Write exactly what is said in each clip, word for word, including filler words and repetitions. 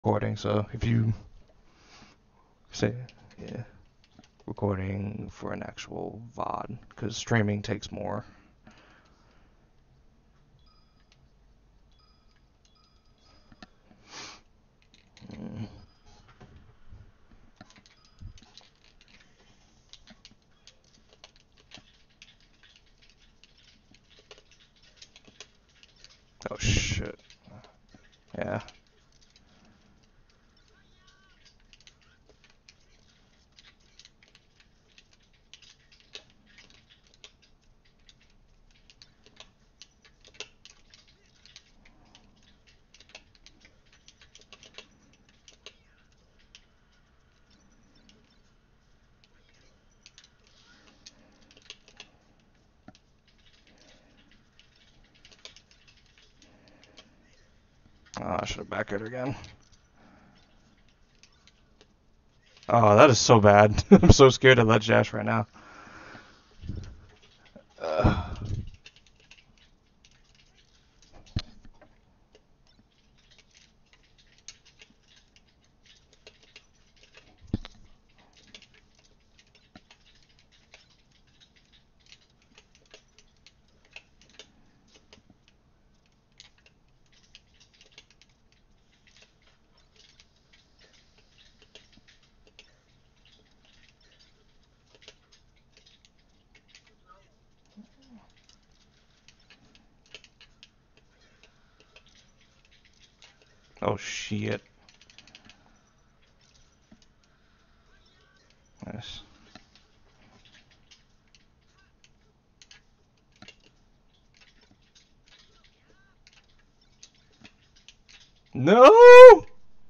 recording, so if you say, yeah, recording for an actual V O D, because streaming takes more. Mm. Oh shit. Yeah. Oh, I should have backed it again. Oh, that is so bad. I'm so scared of Ledge Dash right now. Uh, oh shit. Nice. No!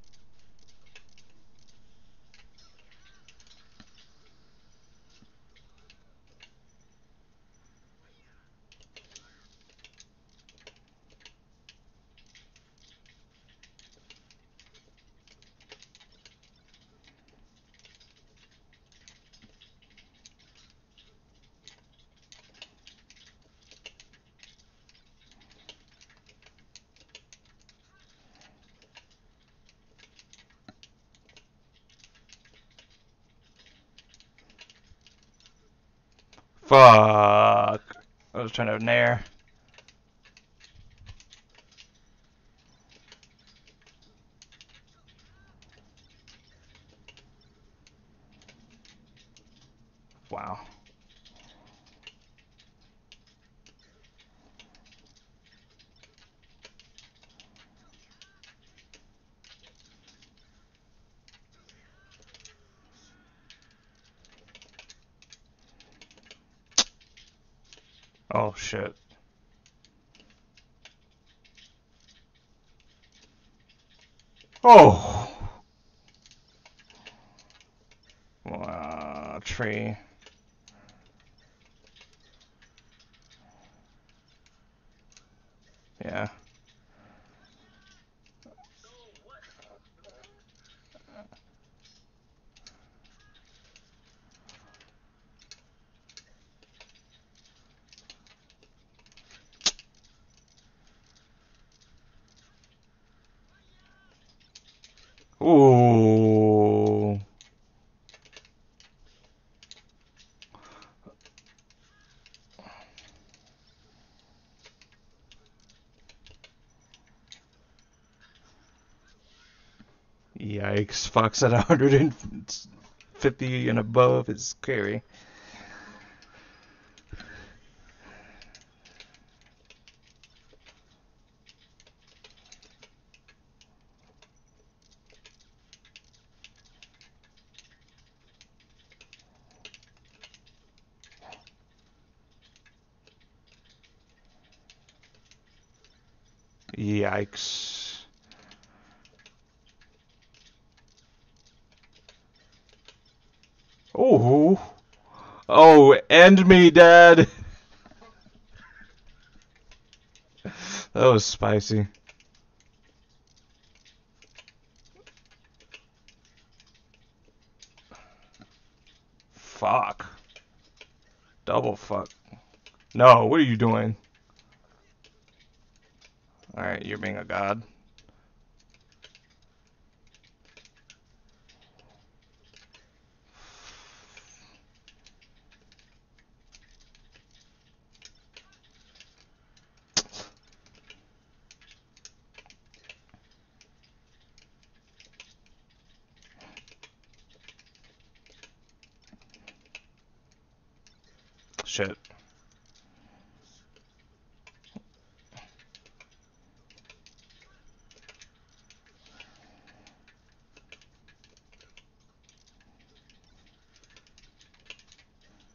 Fuck. I was trying to nair. Wow. Oh shit. Oh! Wow, tree. Yeah. Ooh. Yikes. Fox at one hundred fifty and above is scary. Yikes. Oh. Oh, end me, Dad. That was spicy. Fuck. Double fuck. No, what are you doing? Alright, you're being a god.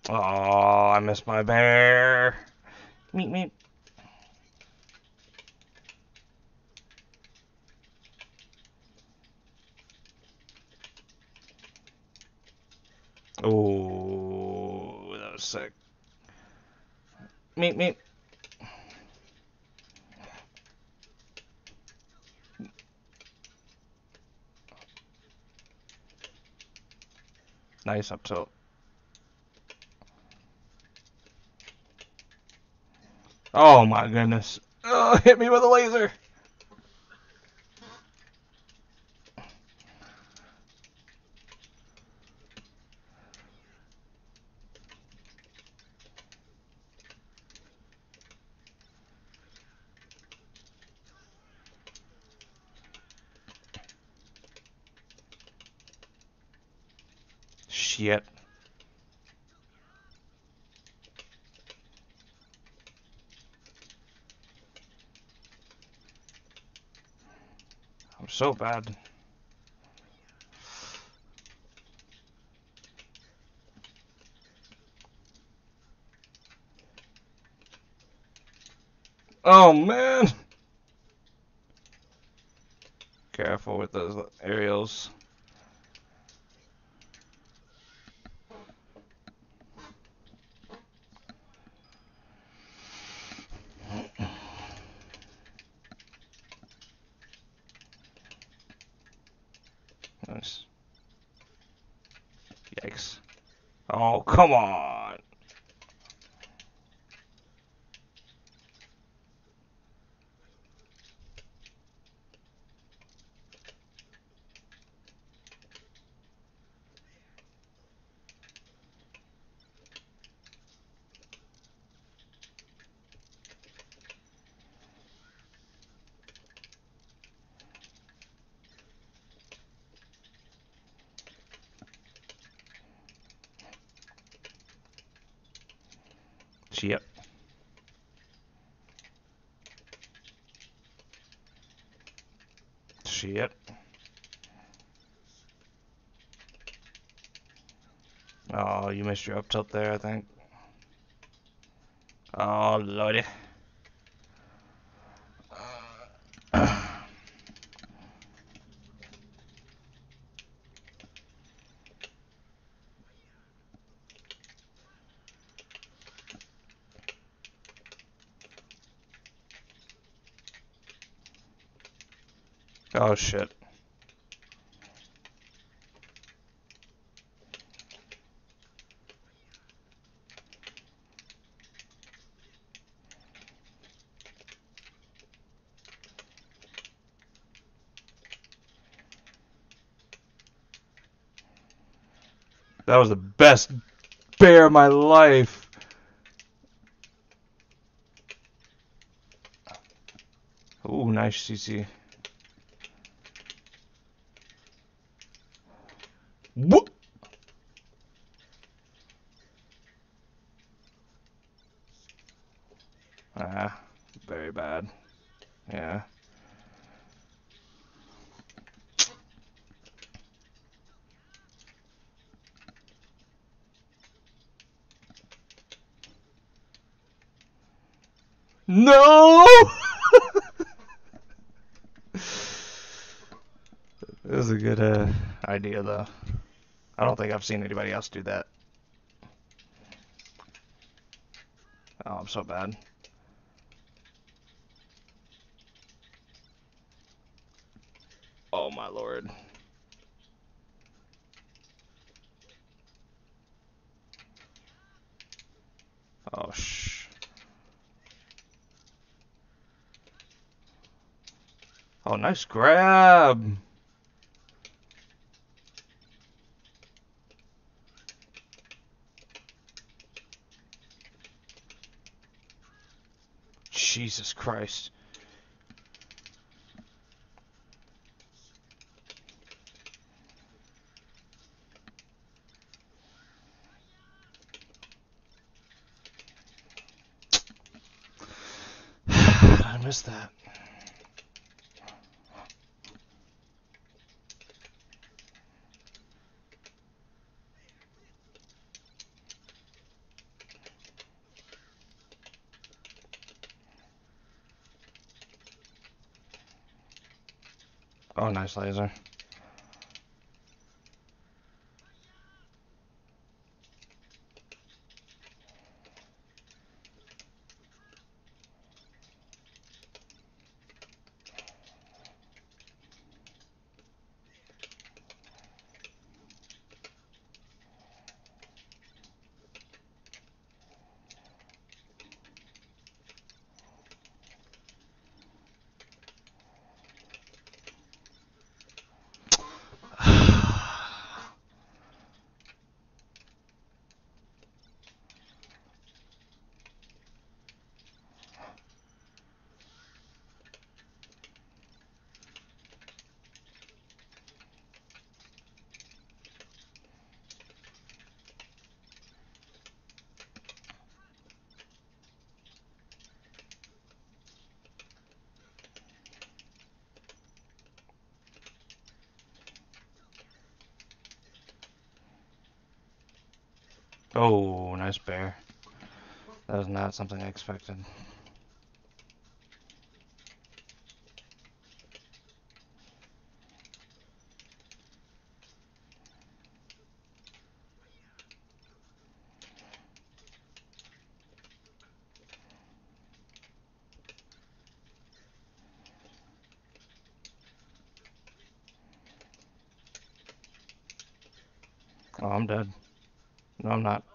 Oh, I missed my bear. Meep meep. Oh, that was sick. Meep meep. Nice up tilt. Oh my goodness. Oh, hit me with a laser. Shit. I'm so bad. Oh man. Careful with those aerials. Nice. Yikes. Oh, come on. Shit. Shit. Oh, you missed your up tilt there, I think. Oh, lordy. Oh, shit. That was the best bear of my life. Ooh, nice C C. Whoop. Ah, very bad. Yeah. No! It was a good uh, idea, though. I don't think I've seen anybody else do that. Oh, I'm so bad. Oh, my lord. Oh, shh. Oh, nice grab. Jesus Christ. I missed that. Oh, nice laser. Oh, nice bear. That was not something I expected. Oh, I'm dead. No, I'm not.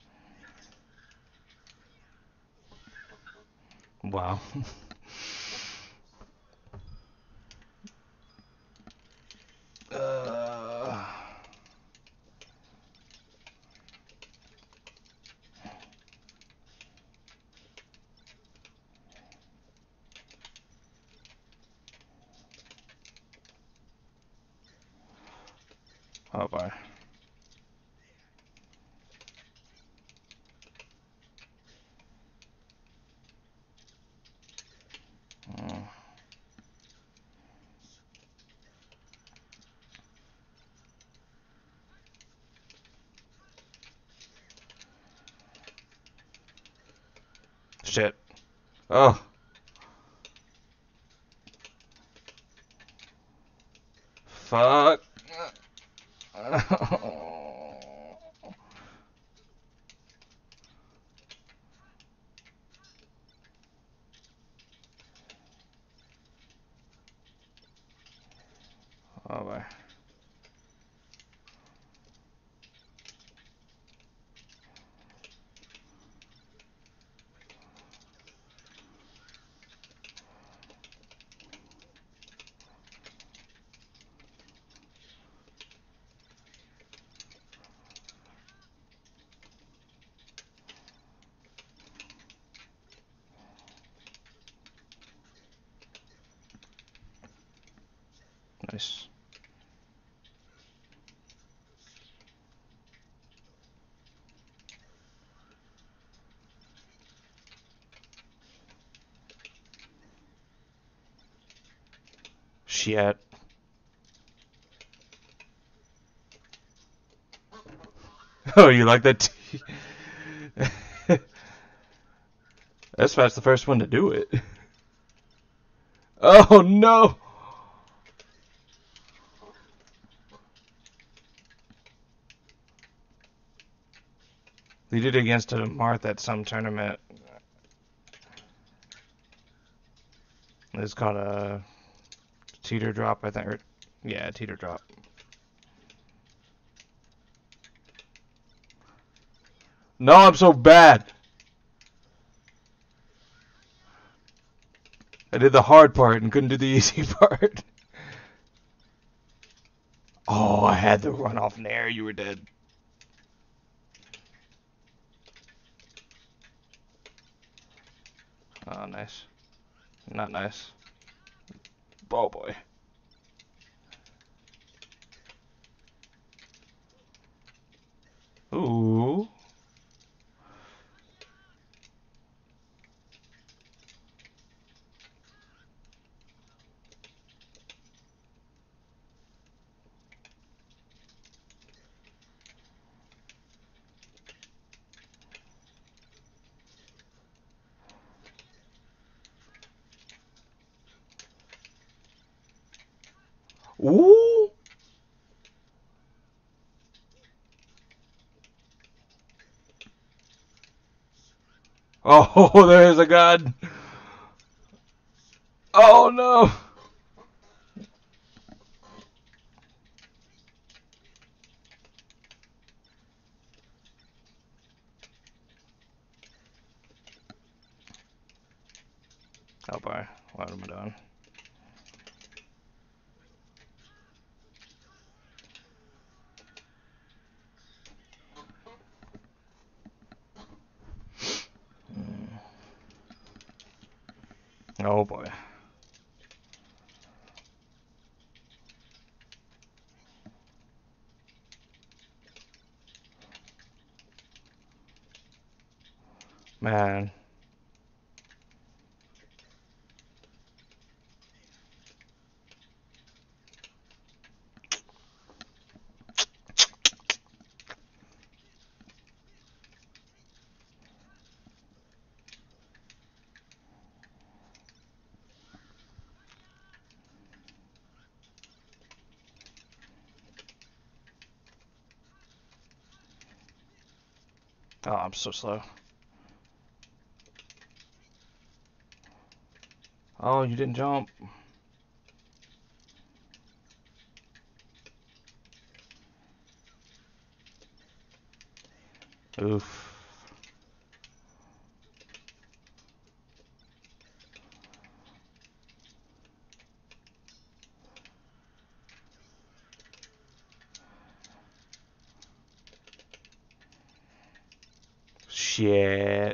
Wow. uh... Oh, boy. Mm. Shit. Oh. Fuck. Oh, boy. Nice. Shit. Oh, you like that? T That's Fat's the first one to do it. Oh, no. They did it against a Marth at some tournament. It's called a teeter drop, I think. Or, yeah, teeter drop. No, I'm so bad. I did the hard part and couldn't do the easy part. Oh, I had the run off nair. You were dead. Oh, nice. Not nice. Oh, boy. Ooh. Ooh. Oh, there's a gun. Oh no. Oh boy, what am I doing? Oh boy. Man. Oh, I'm so slow. Oh, you didn't jump. Oof. Shit.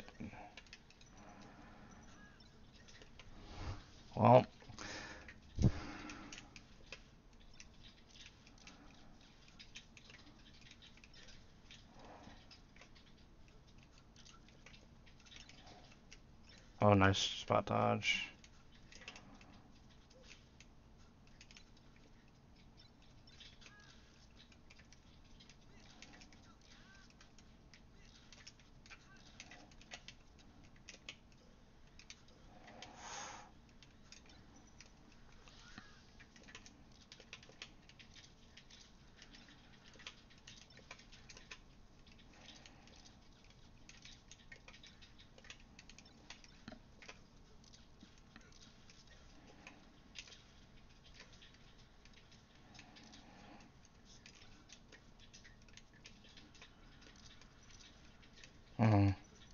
Well. Oh, nice spot dodge. Mm.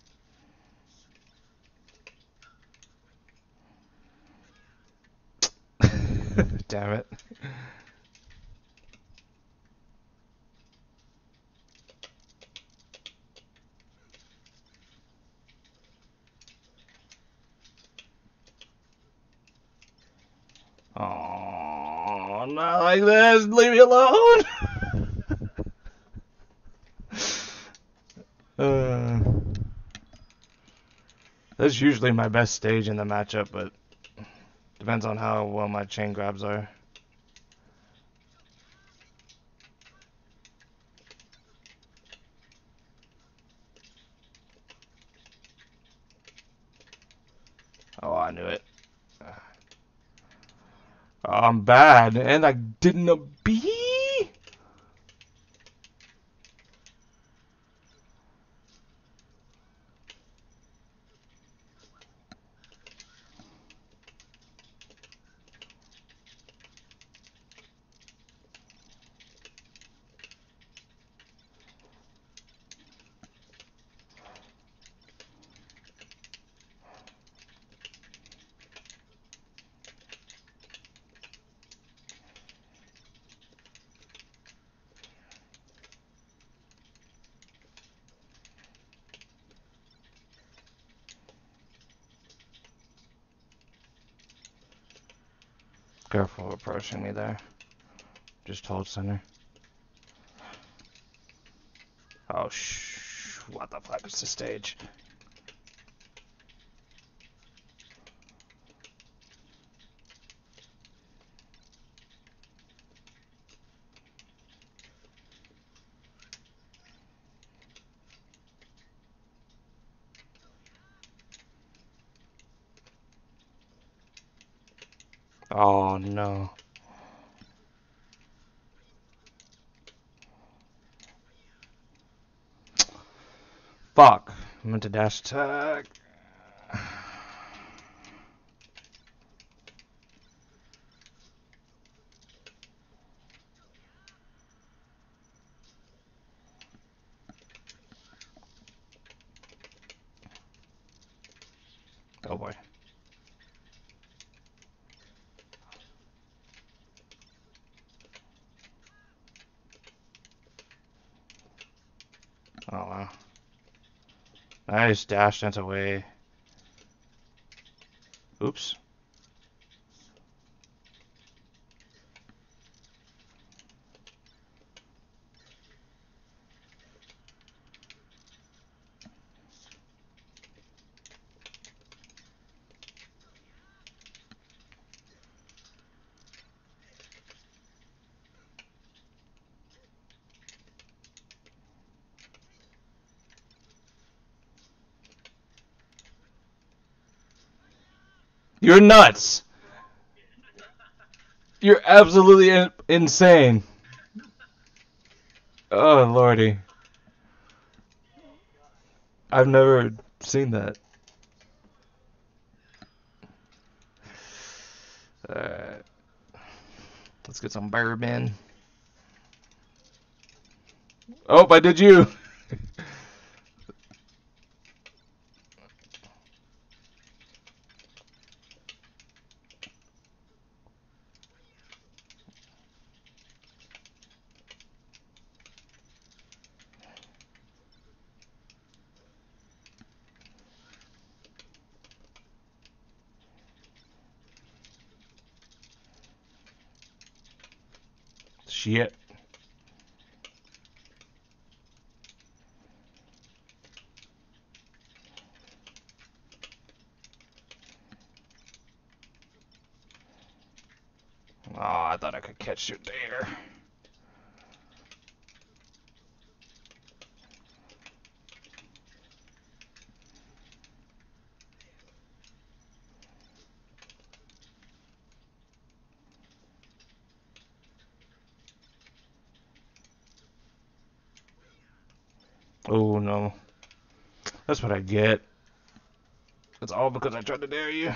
Damn it. Oh, not like this. Leave me alone. uh, that's usually my best stage in the matchup, but depends on how well my chain grabs are. Oh, I knew it. Oh, I'm bad, and I didn't a bee. Careful approaching me there. Just hold center. Oh, shh. What the fuck is the stage? Oh, no. Fuck. I meant to dash attack. Oh boy. Oh wow. Nice dash dance away. Oops. You're nuts. You're absolutely in insane. Oh lordy. I've never seen that. Alright. Let's get some bourbon. Oh, I did you. Shit. Oh, I thought I could catch you there. Oh no. That's what I get. It's all because I tried to dare you.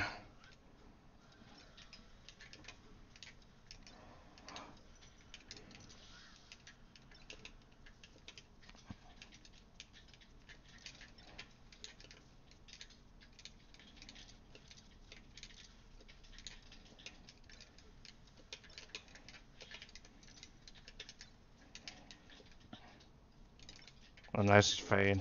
A nice fade.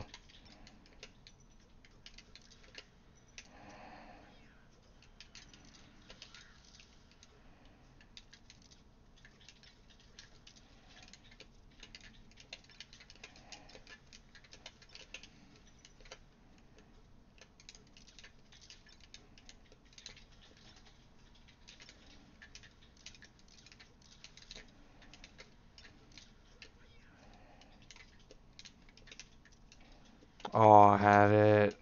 Oh, I had it.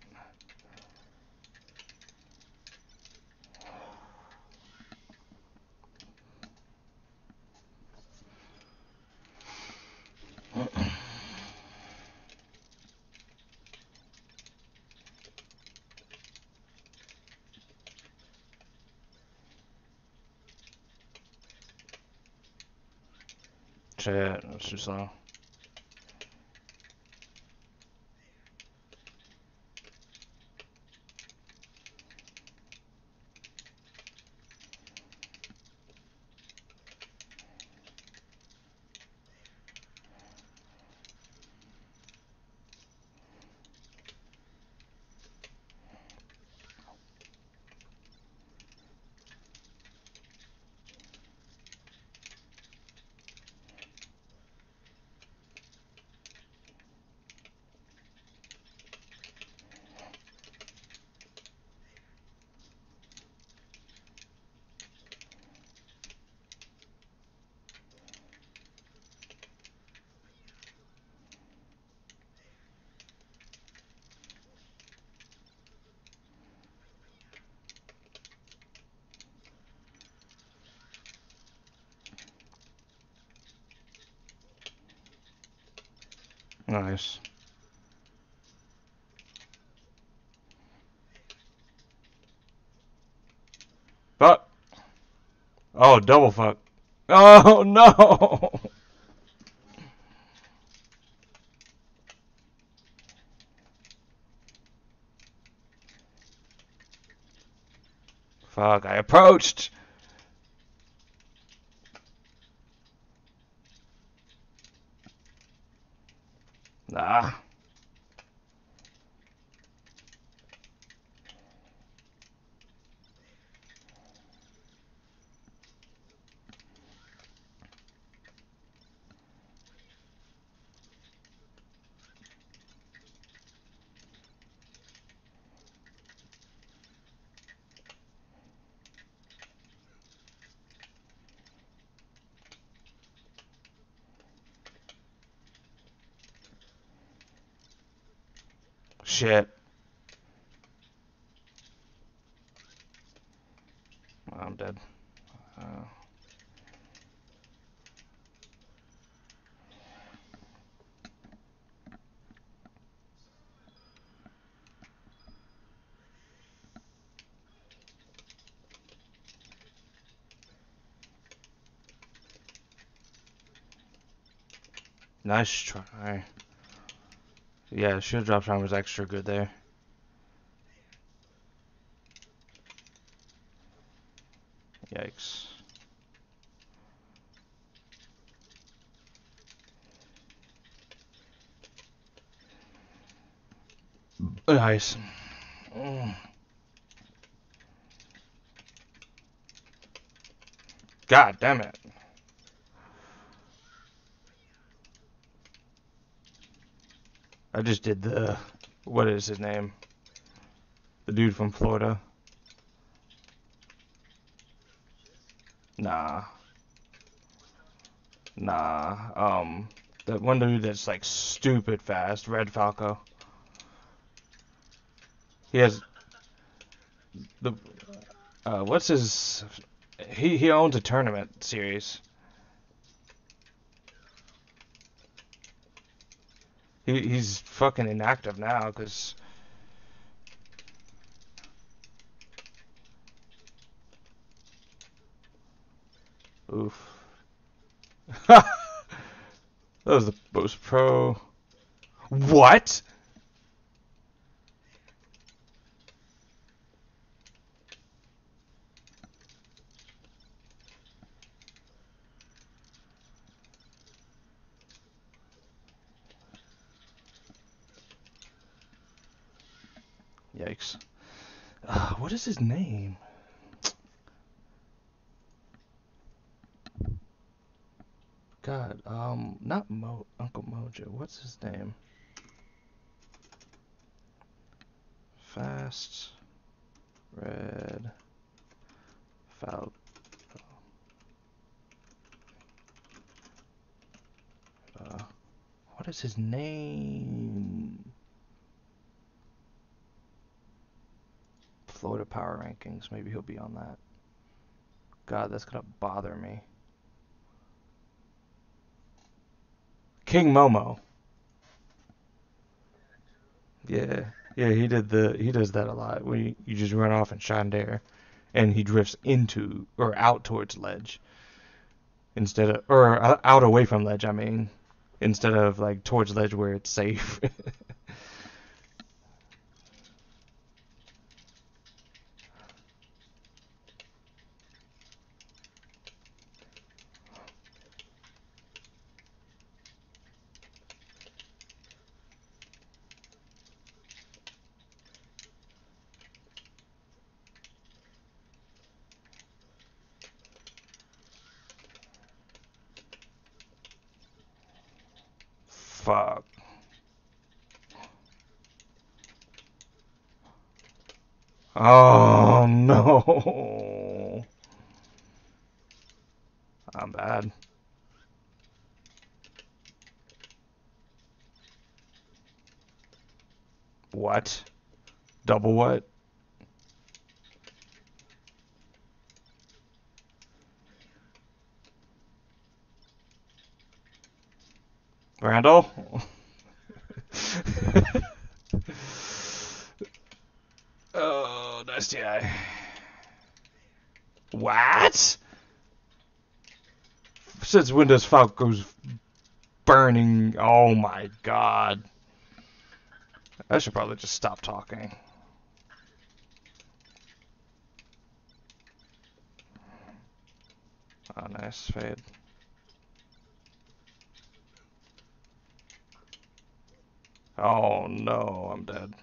Shit, that's too slow. Nice. Oh, double fuck. Oh, no! Fuck, I approached! Nah. Shit. I'm dead. Uh, nice try. Yeah, shield drop time was extra good there. Yikes. Nice. Mm. God damn it. I just did the... What is his name? The dude from Florida. Nah. Nah. Um, that one dude that's like stupid fast, Red Falco. He has the... Uh, what's his... He, he owns a tournament series. He, he's fucking inactive now, because... Oof. That was the most pro... What? Yikes. Uh, what is his name? God, um, not Mo, Uncle Mojo. What's his name? Fast, Red, Falco. Uh, what is his name? Florida Power Rankings. Maybe he'll be on that. God, that's gonna bother me. King Momo. Yeah, yeah, he did the he does that a lot. When you, you just run off and Shandair, and he drifts into or out towards ledge instead of or out away from ledge. I mean, instead of like towards ledge where it's safe. Fuck. Oh no. I'm bad. What? Double what? Randall? Oh, nice T I. What? since when does Falco's burning? Oh my god. I should probably just stop talking. Oh, nice fade. Oh no, I'm dead.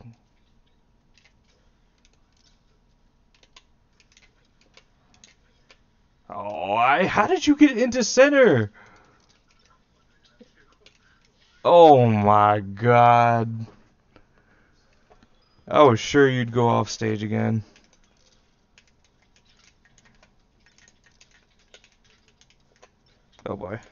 Oh, I. How did you get into center? Oh my god. I was sure you'd go off stage again. Oh boy.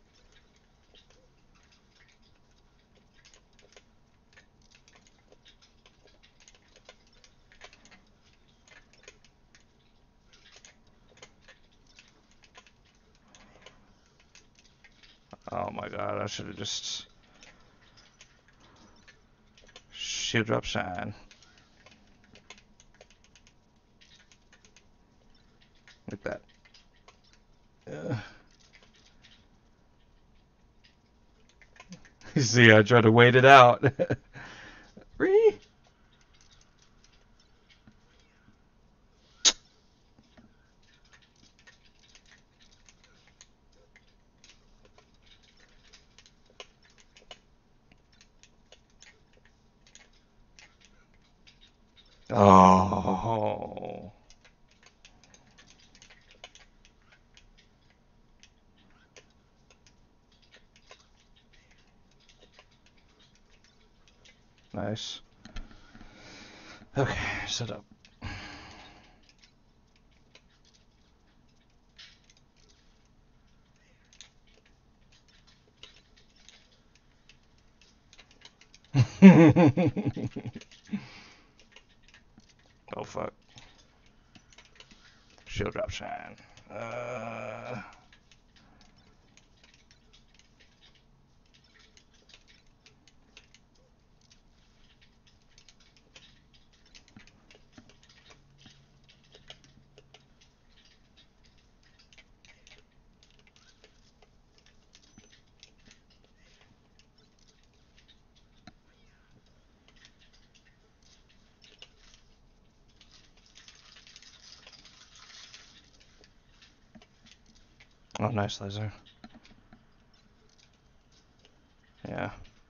Oh my god, I should have just shield drop shine. Like that. Uh. You see, I tried to wait it out. Re? Oh. Nice. Okay, set up. Oh fuck. Shield drop shine. Uh... Oh, nice laser. Yeah.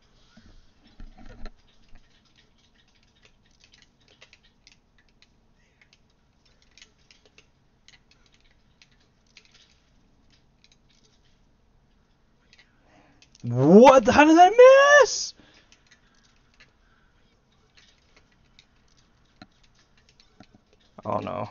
What? How did I miss? Oh no.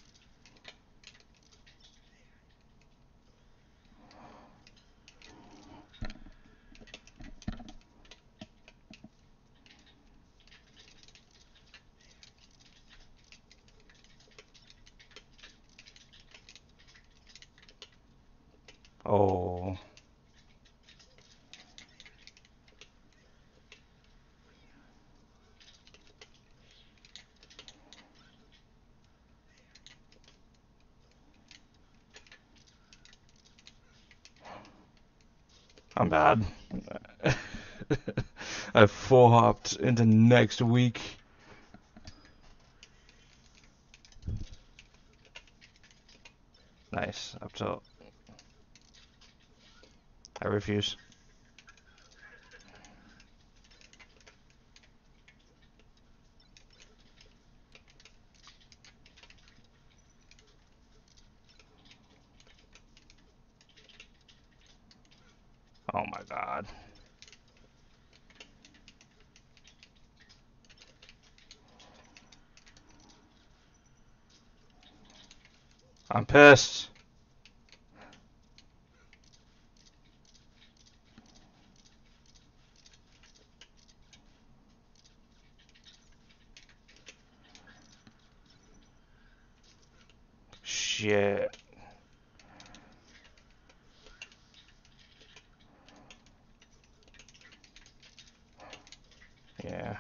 Oh. I'm bad. I full hopped into next week. Nice. Up tilt. I refuse. Oh my god. I'm pissed. Shit. Yeah.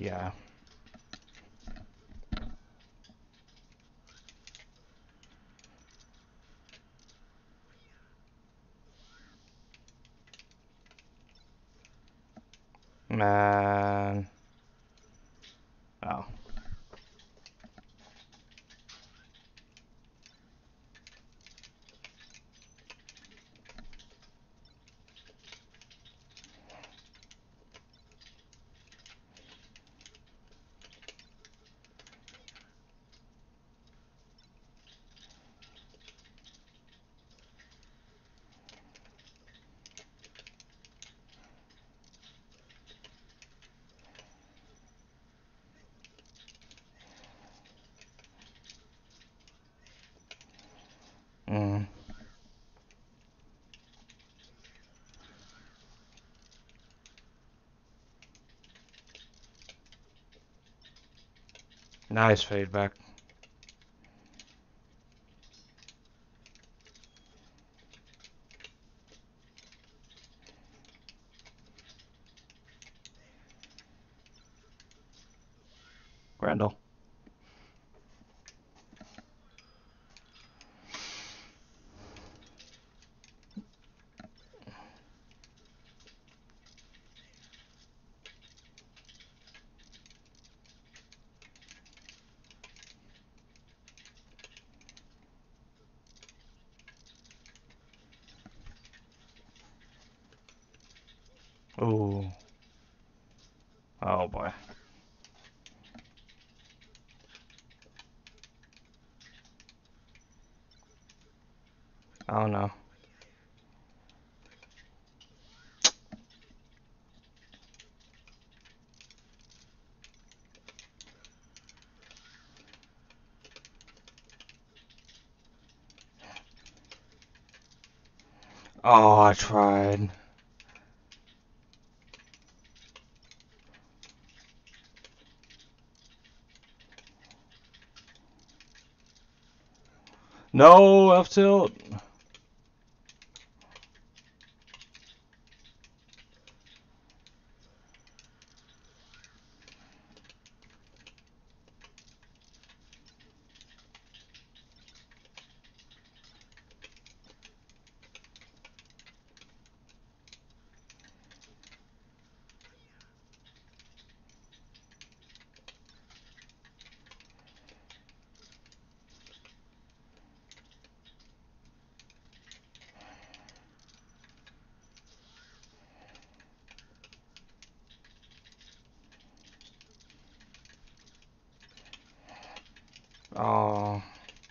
Yeah. Man. Oh. Mm. Nice fade back. Randall. Ooh. Oh boy. Oh no. Oh, I tried. No, F tilt. Oh.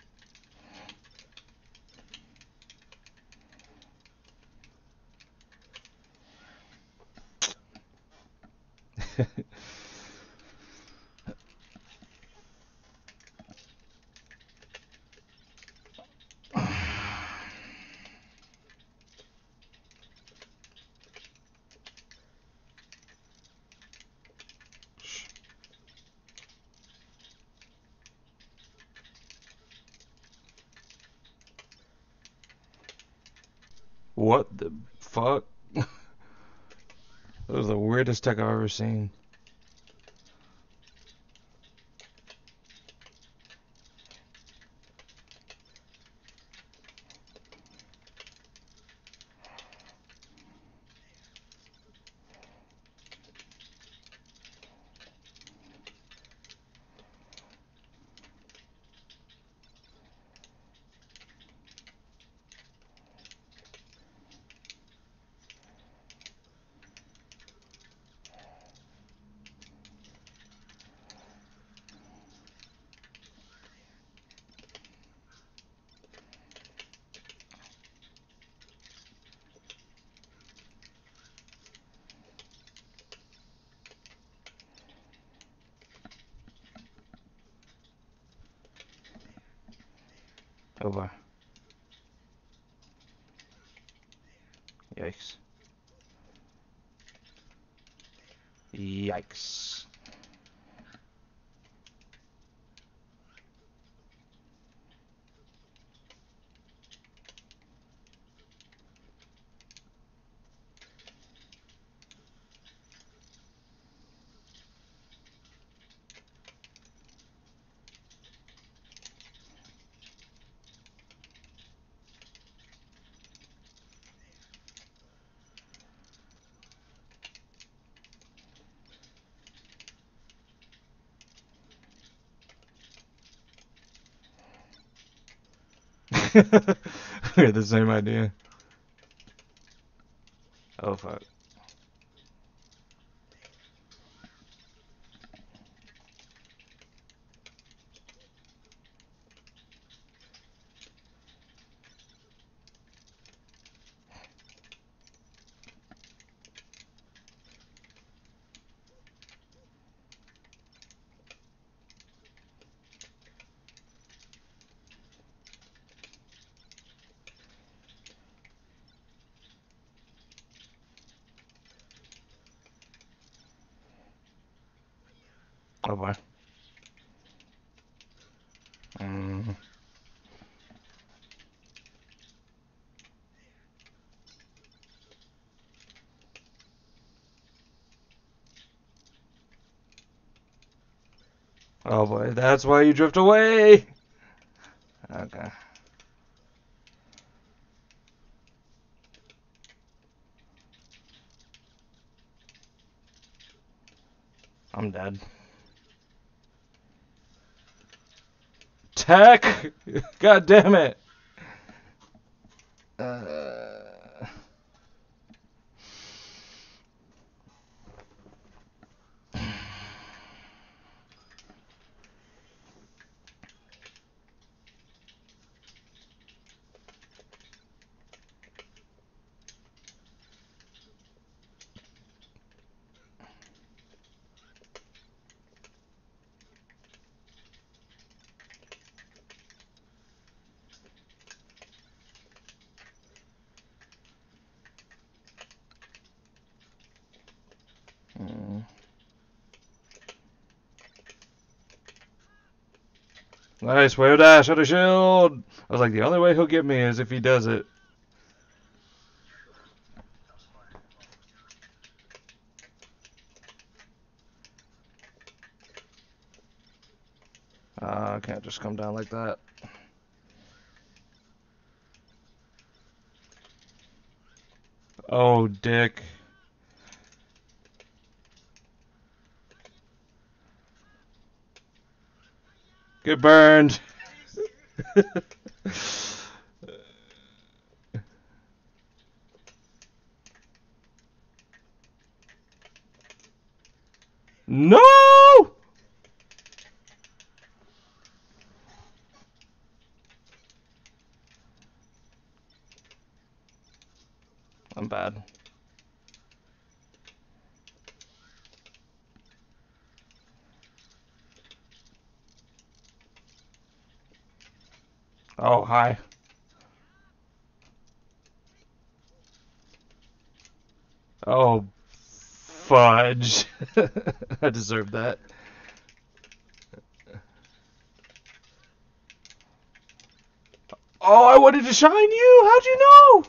What the fuck? That was the weirdest tech I've ever seen. Over. Yikes. Yikes. We had the same idea. Oh fuck. Oh boy. Mm. Oh boy, that's why you drift away. Okay. I'm dead. Tech! God damn it! Uh... Mm. Nice, wave dash out of shield! I was like, the only way he'll get me is if he does it. Uh, I can't just come down like that. Oh, dick. Get burned! No! I'm bad. Oh, hi. Oh, fudge. I deserve that. Oh, I wanted to shine you! How'd you know?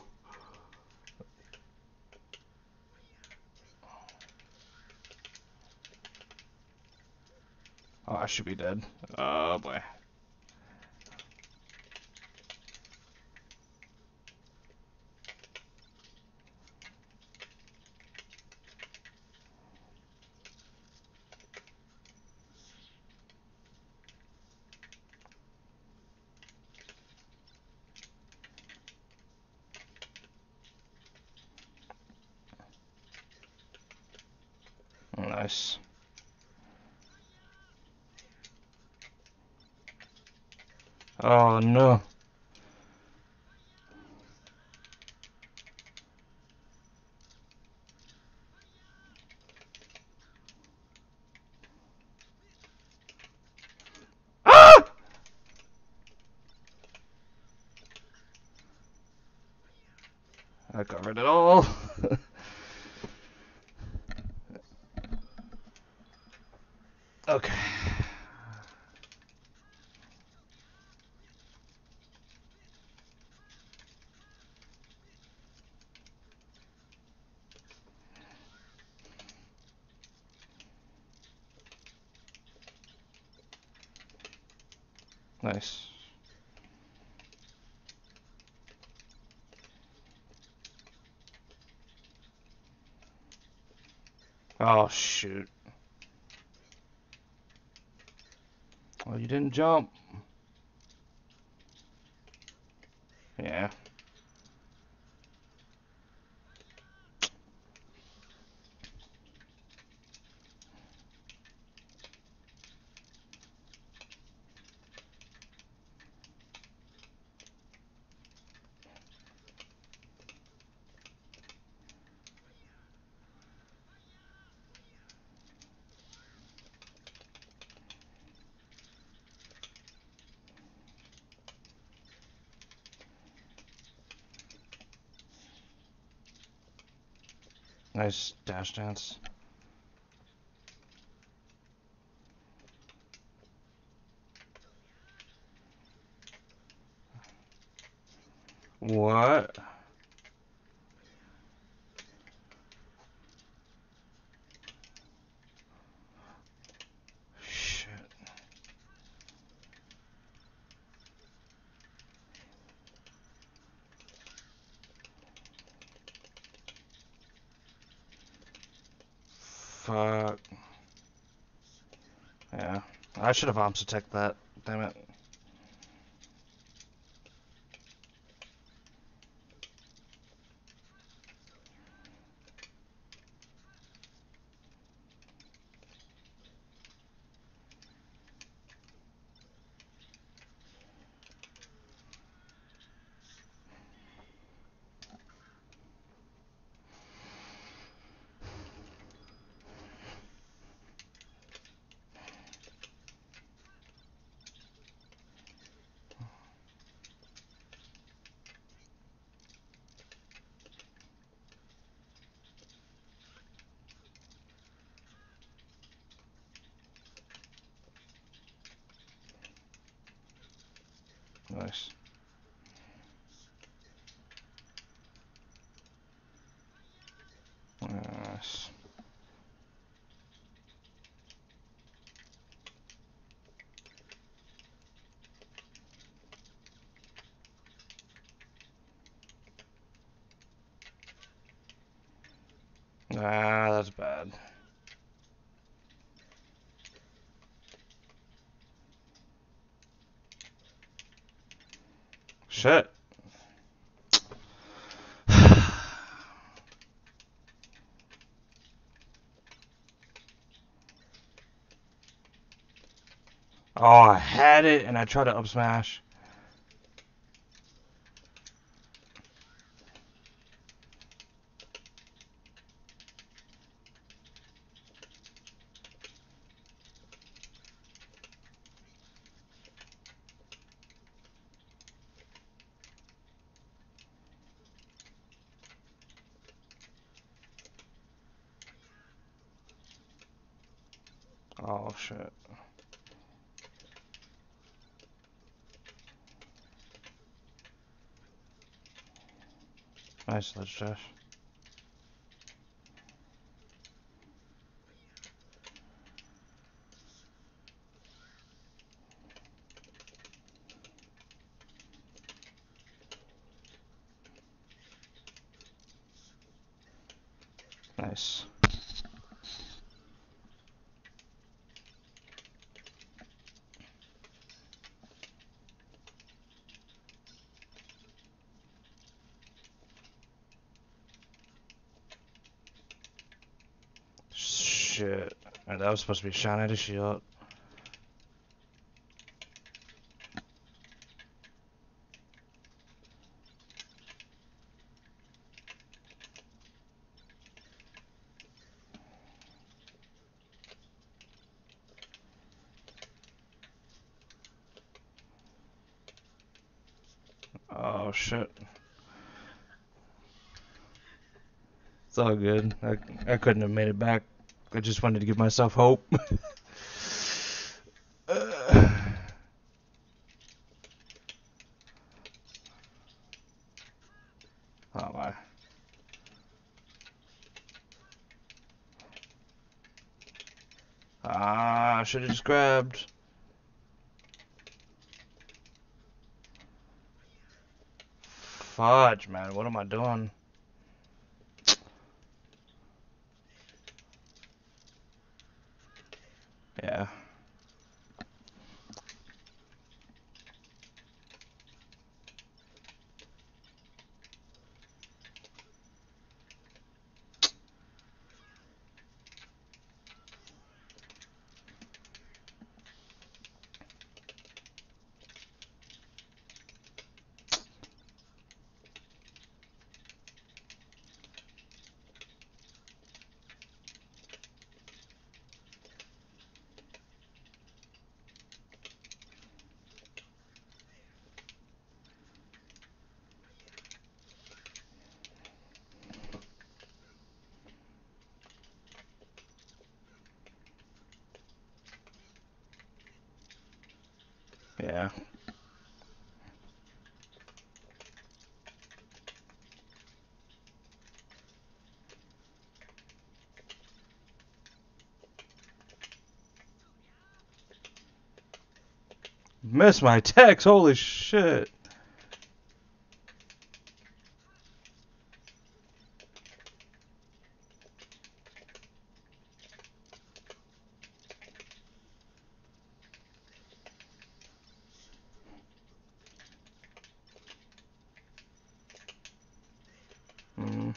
Oh, I should be dead. Oh, boy. Nice. Oh, no. Ah! I covered it all. Okay. Nice. Oh, shoot. Oh, you didn't jump. Yeah. Nice dash dance. What? Shit. Fuck. Yeah. I should have Omsa Tech that. Damn it. Nice. Nice. Ah, that's bad. Shit. Oh, I had it and I tried to up smash. Oh, shit. Nice ledge dash. Nice. Shit. And that was supposed to be shine at a shield. Oh, shit. It's all good. I, I couldn't have made it back. I just wanted to give myself hope. uh, oh, my. Ah, I should have just grabbed. Fudge, man. What am I doing? Yeah. Yeah. Missed my text. Holy shit. Mm.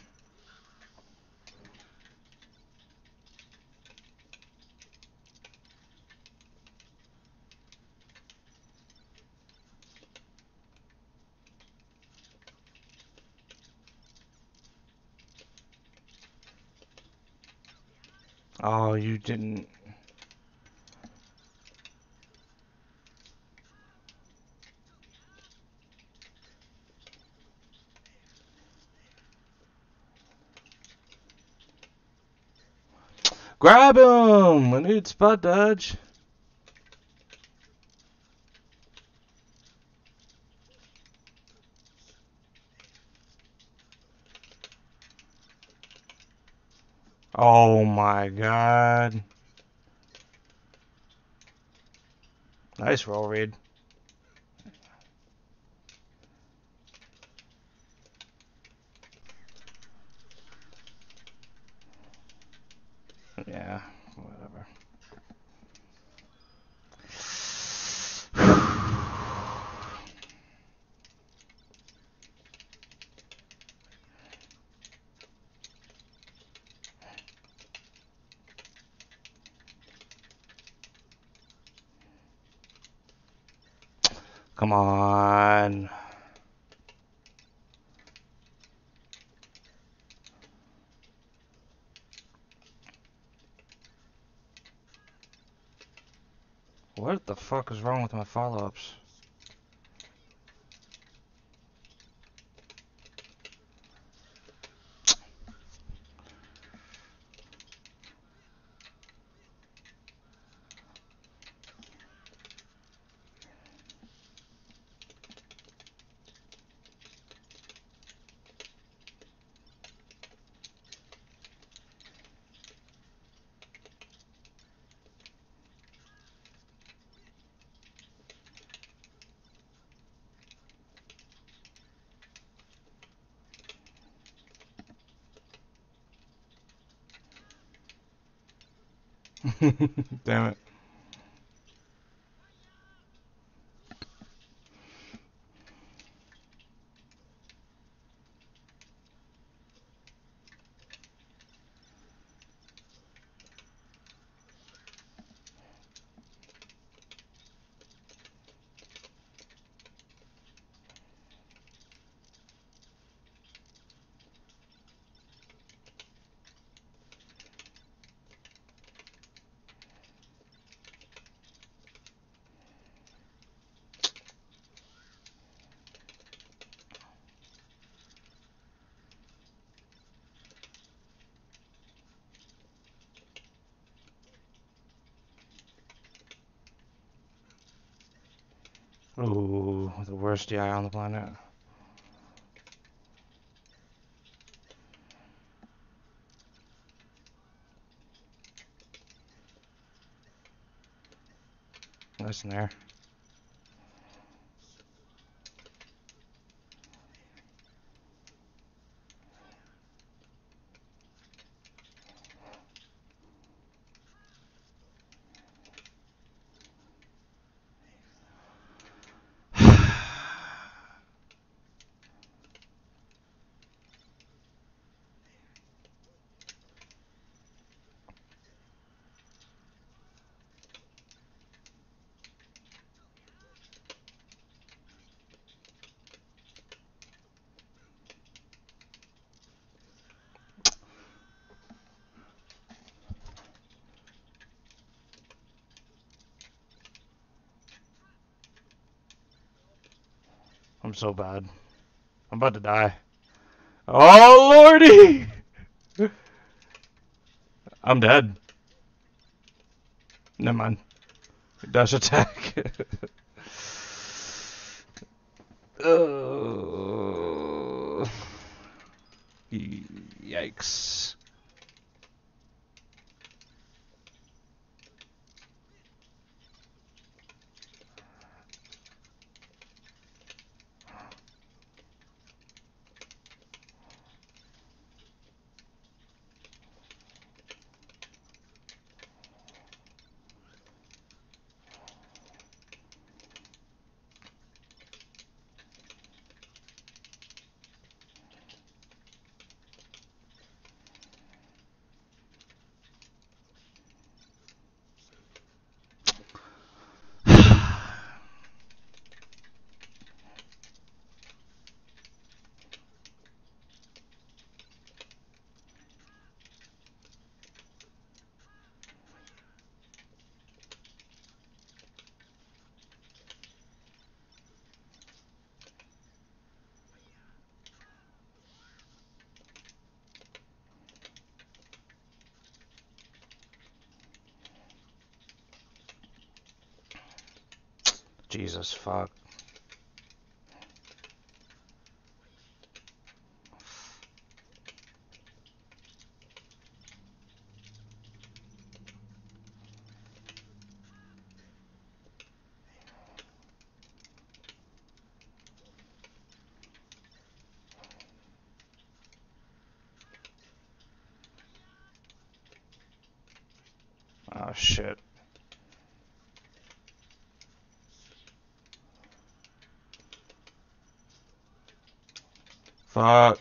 Oh, you didn't. Grab him! I need spot dodge. Oh my god. Nice roll, Reed. Yeah, whatever. Come on. What the fuck is wrong with my follow-ups? Damn it. Ooh, the worst D I on the planet. Nice in there. I'm so bad. I'm about to die. Oh, lordy! I'm dead. Never mind. Dash attack. Jesus fuck. Oh shit. Fuck.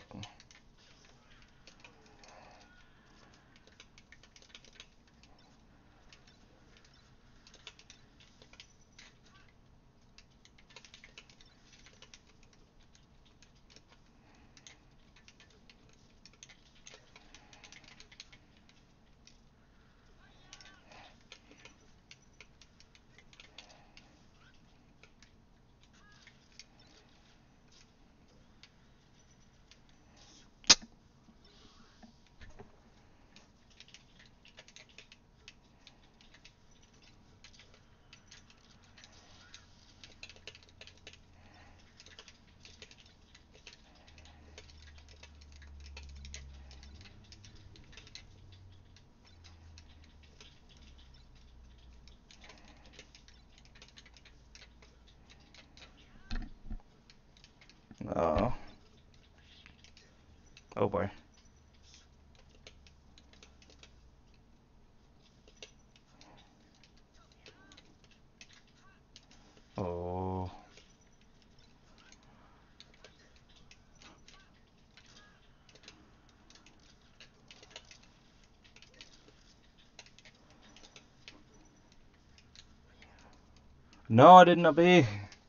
Oh. Oh boy. Oh. No, I didn't obey.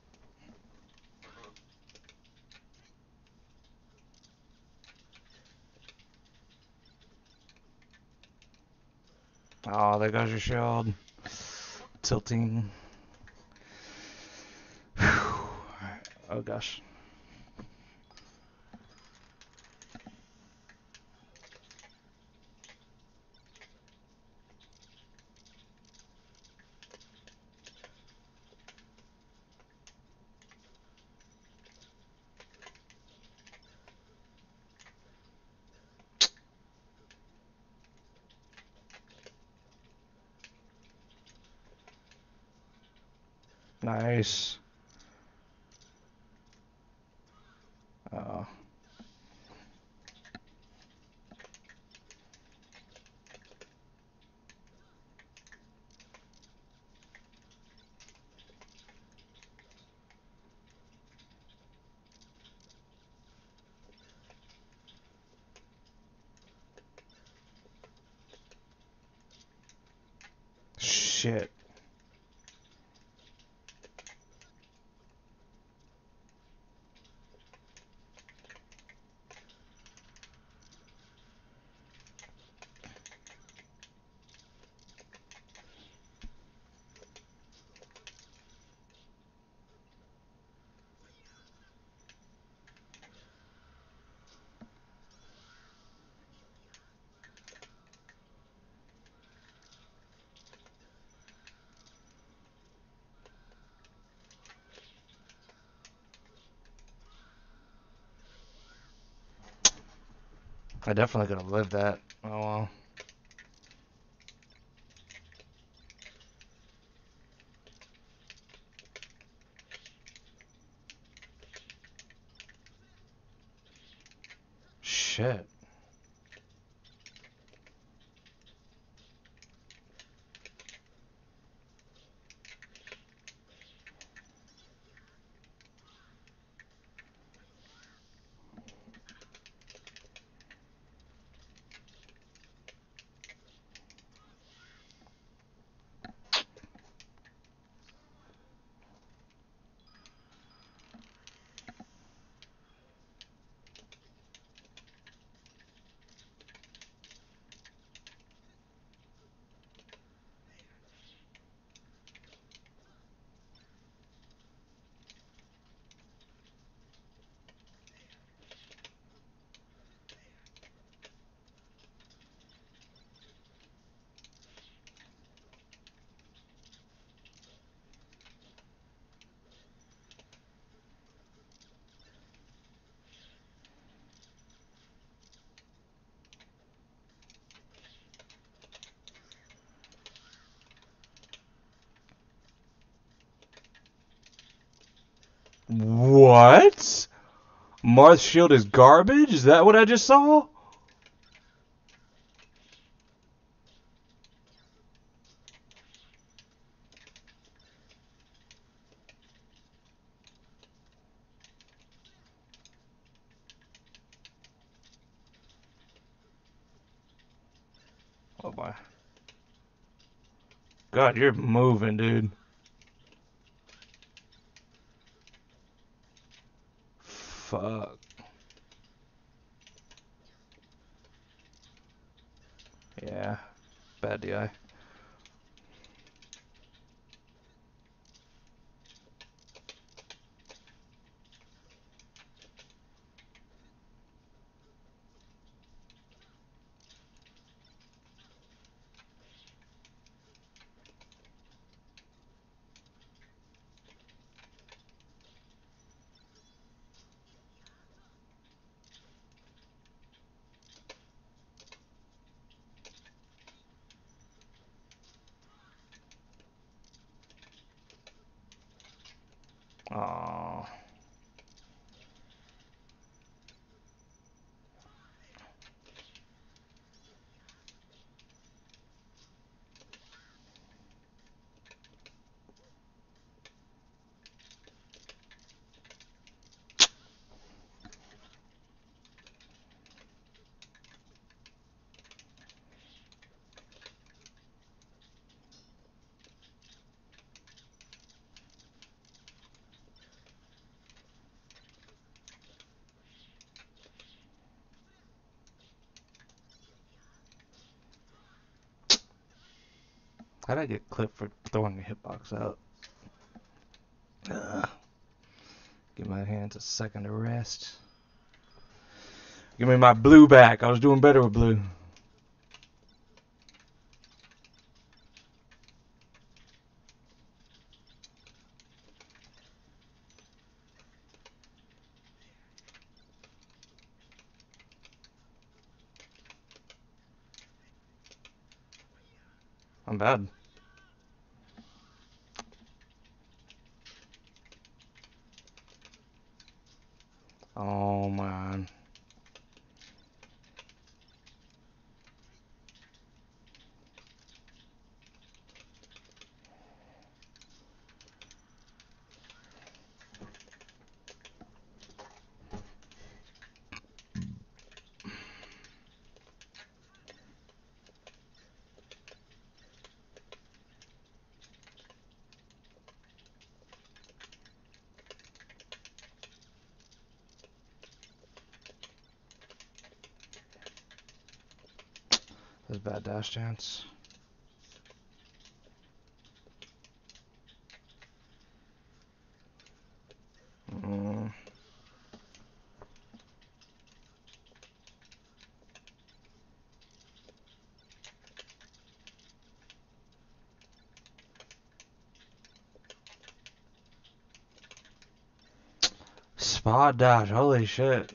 Oh, there goes your shield. Tilting. Oh gosh. Nice. Oh. Shit. I definitely could have lived that. Oh well. Shit. What? Marth's shield is garbage? Is that what I just saw? Oh my. God, you're moving, dude. Fuck. Yeah. Bad D I. Aww. How'd I get clipped for throwing a hitbox out? Ugh. Give my hands a second to rest. Give me my blue back. I was doing better with blue. I'm bad. Oh man. That's a bad dash chance. Mm. Spot dash, holy shit.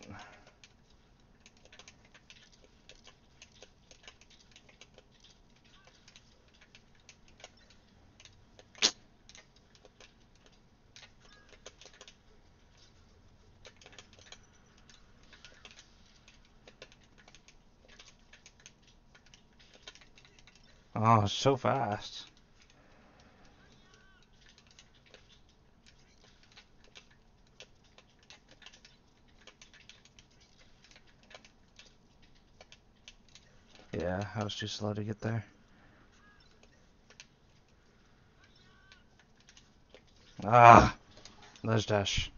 Oh, so fast. Yeah, I was too slow to get there. Ah, there's dash.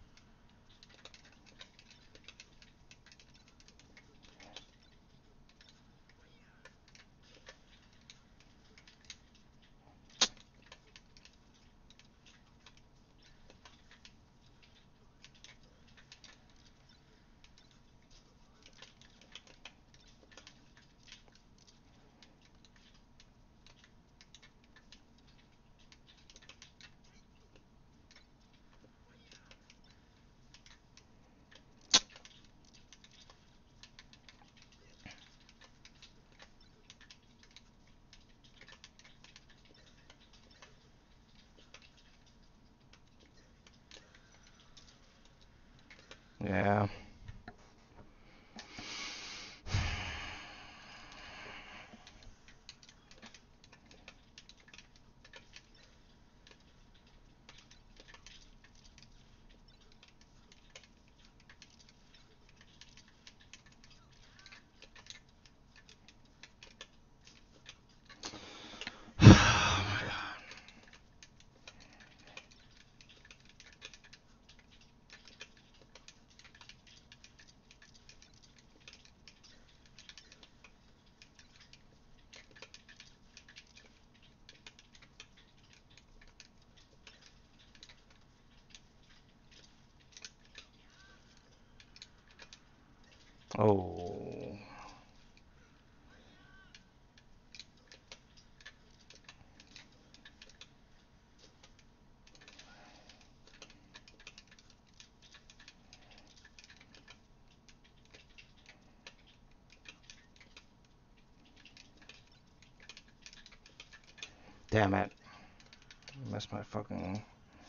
Yeah. Oh. Damn it. Missed my fucking...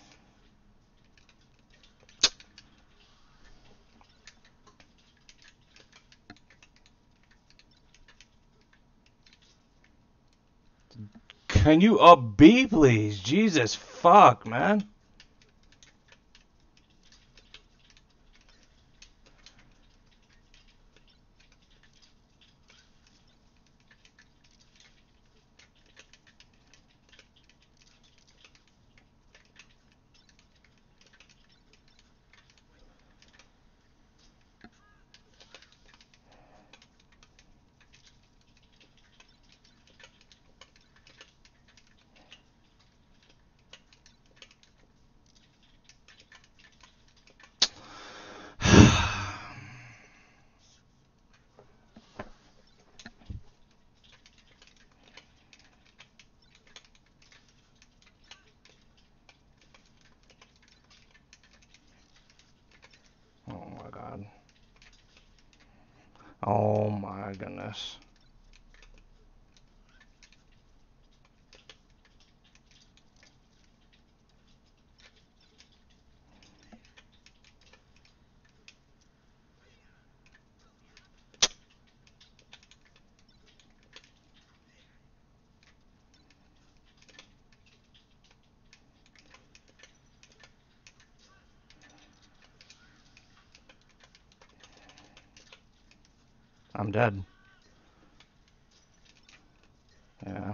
Can you up B, please? Jesus fuck, man. Oh my god. Oh my goodness. I'm dead. Yeah.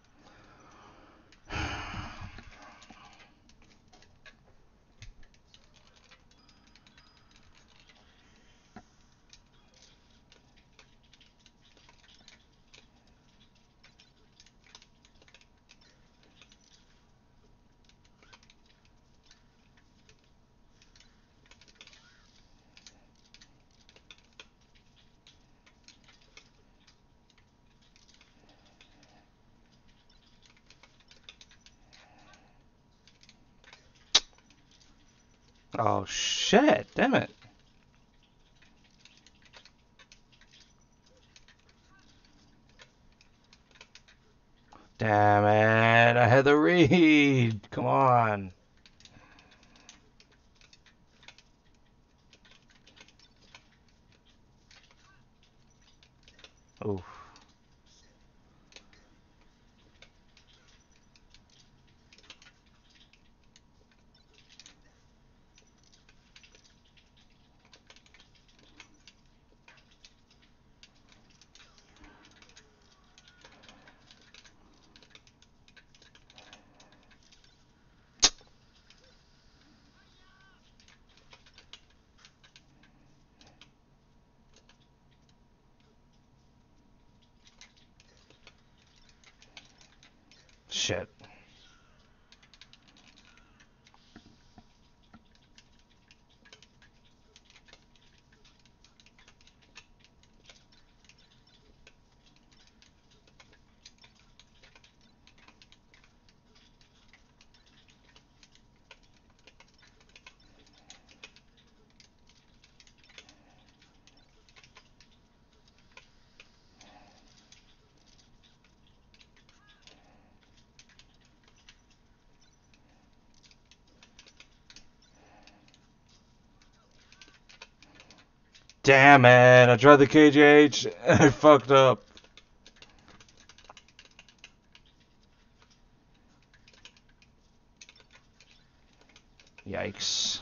Oh shit, damn it. Damn it, I had the read. Come on. Oof. Shit. Damn it! I tried the K J H and I fucked up. Yikes.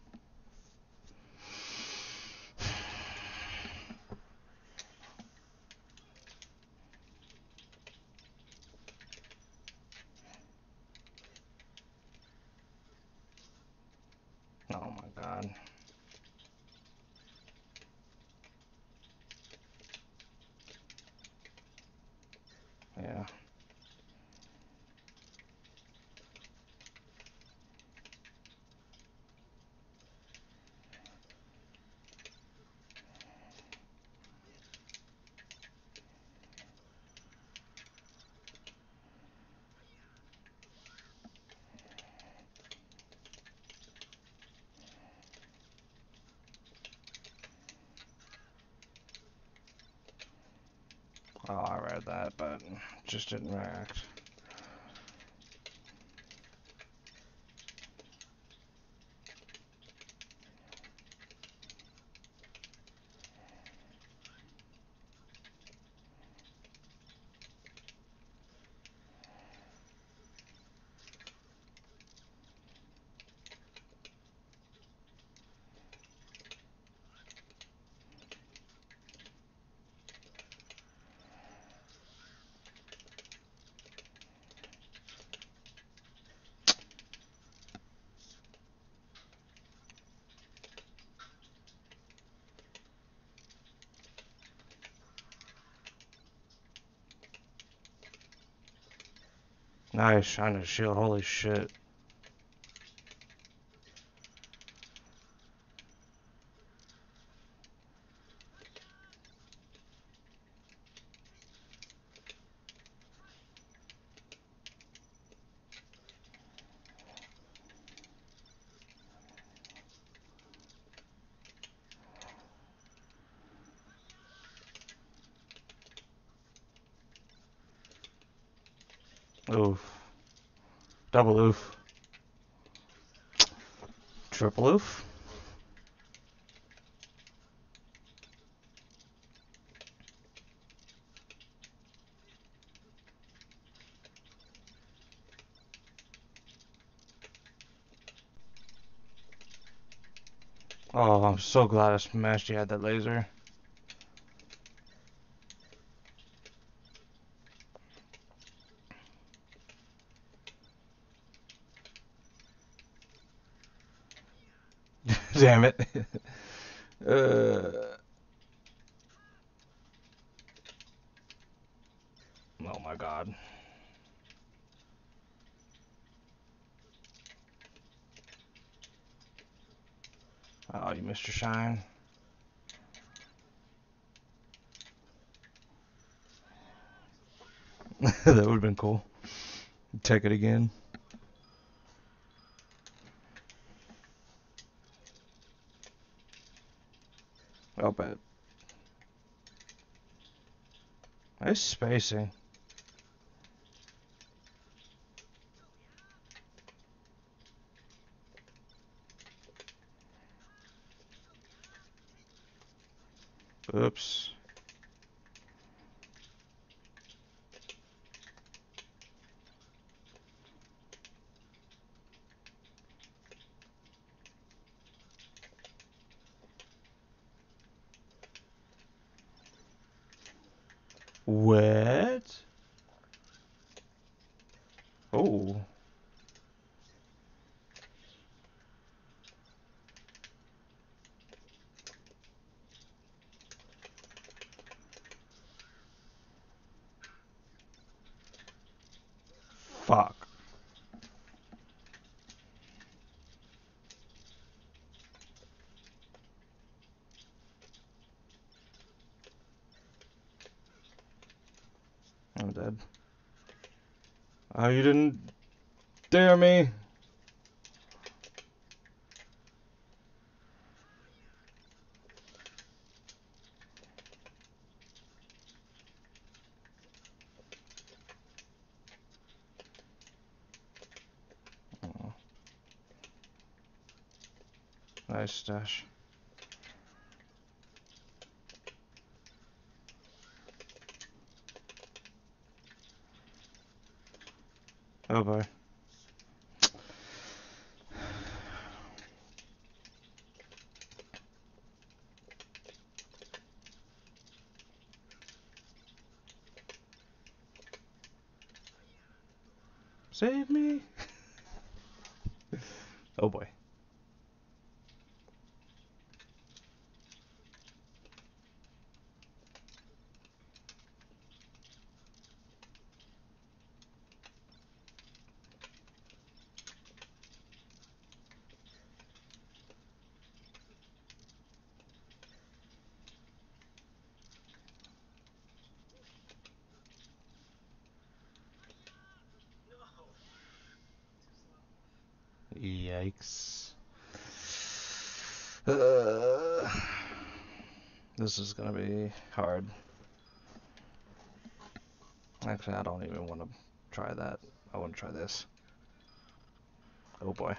Oh my god. Yeah. Oh, I read that, but just didn't react. Nice, shine a shield, holy shit. Oof. Double oof. Triple oof. Oh, I'm so glad I smashed you had that laser. Damn it. uh, oh my god. Oh, you missed your shine. That would have been cool. Take it again. I'll bet. Nice spacing. Oops. What? Oh. Fuck. I'm dead. Oh, you didn't dare me. Oh. Nice stash. Oh boy. Save me. Oh boy. Yikes. Uh, this is gonna be hard. Actually, I don't even want to try that. I want to try this. Oh boy.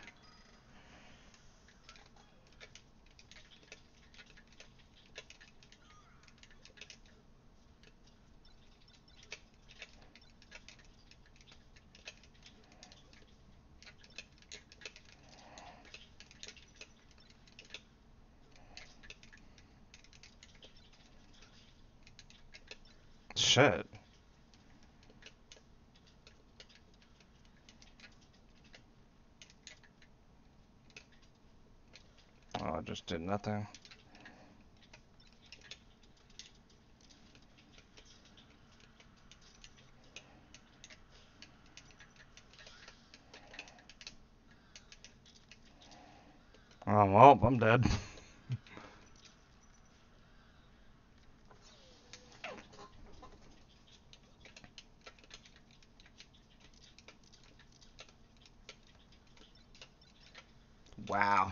Shit. Oh, I just did nothing. Oh, well, I'm dead. Wow.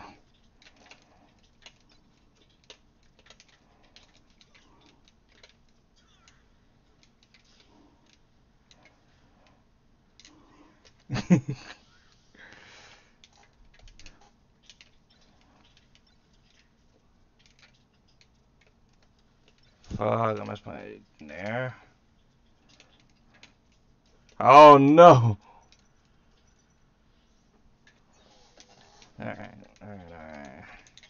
Fuck, I missed my nair. Oh no! Alright, alright, alright.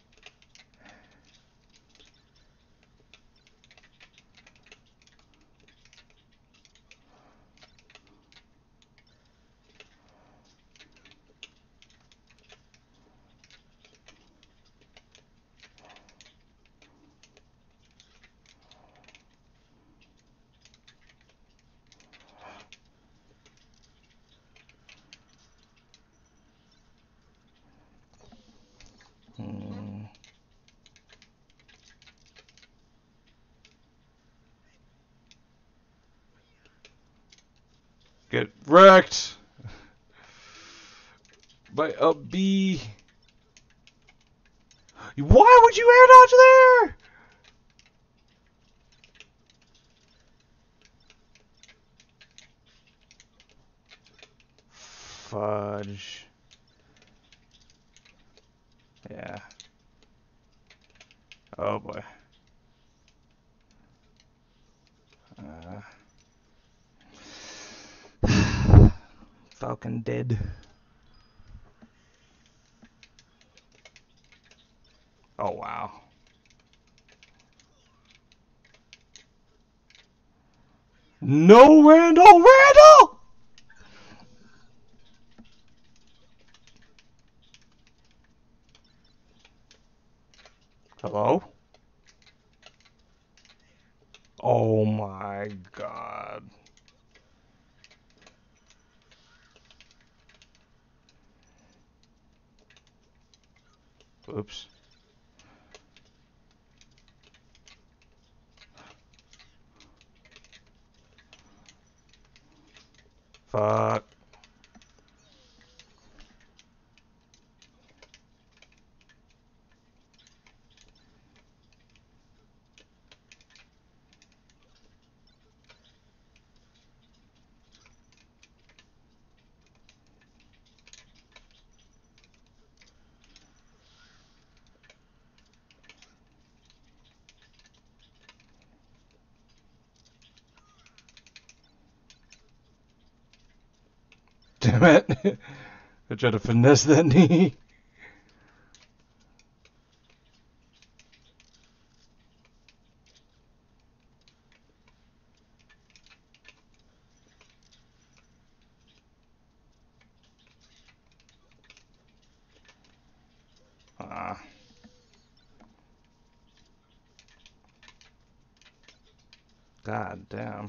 Hmm. Get wrecked by a bee. Why would you air dodge there? Fudge. Yeah. Oh boy. Uh, Falcon dead. Oh wow. No, Randall! Randall! Hello? Oh my god. Oops. Fuck. damn it. I tried to finesse that knee. Ah. God damn.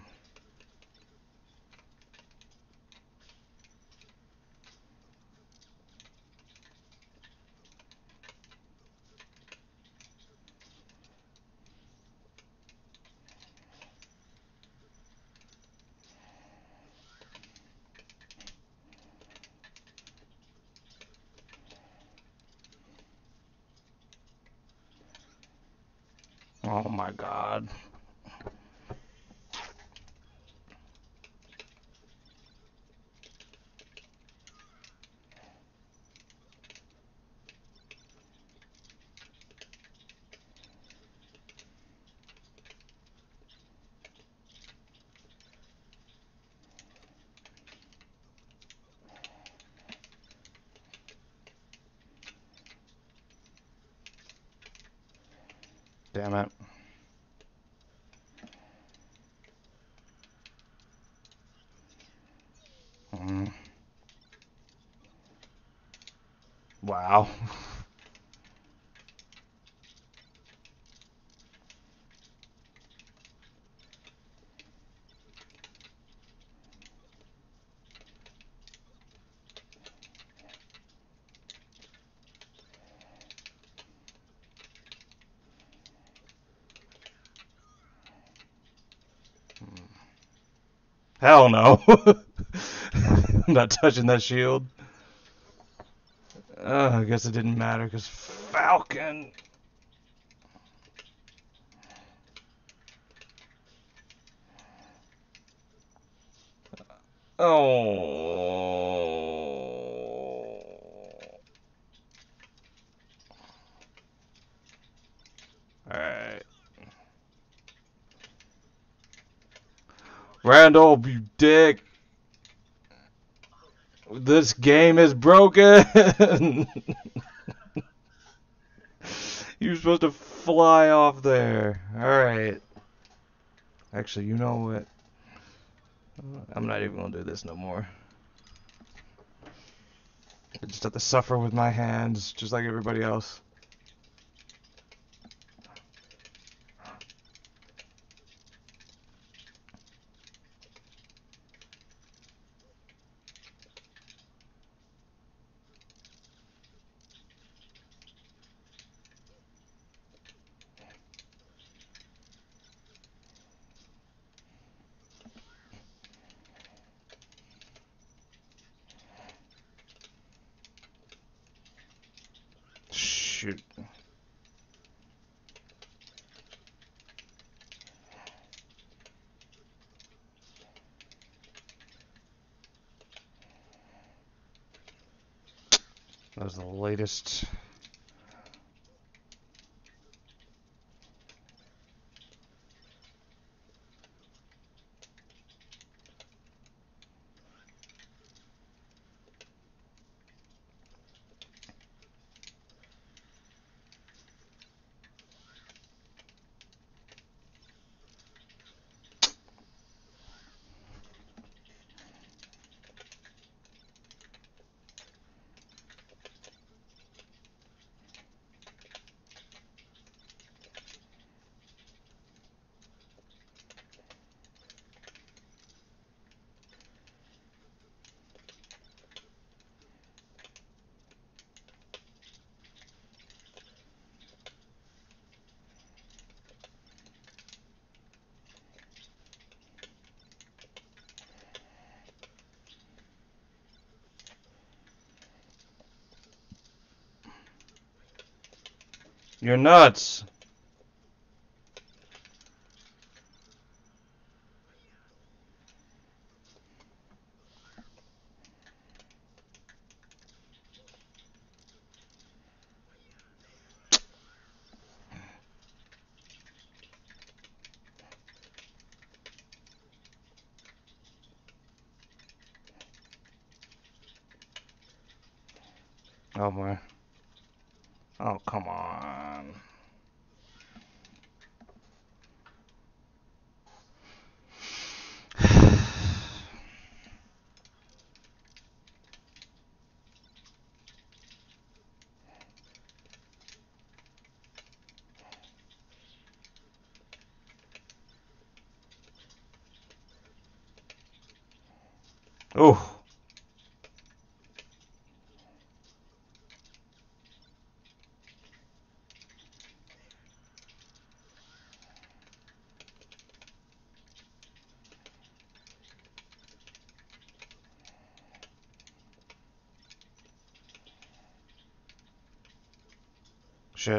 Oh my god. Damn it. Mm. Wow. Hell no. I'm not touching that shield. Uh, I guess it didn't matter because Falcon. Oh. Alright. Randall, you dick. This game is broken. You're supposed to fly off there. Alright. Actually, you know what? I'm not even going to do this no more. I just have to suffer with my hands, just like everybody else. Shoot. That was the latest. You're nuts. Oh boy. Oh, come on. Oh. Shit.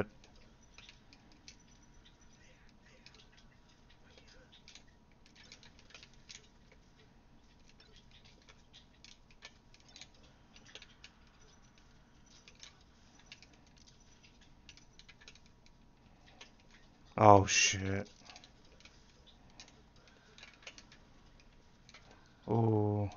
Oh shit. Oh.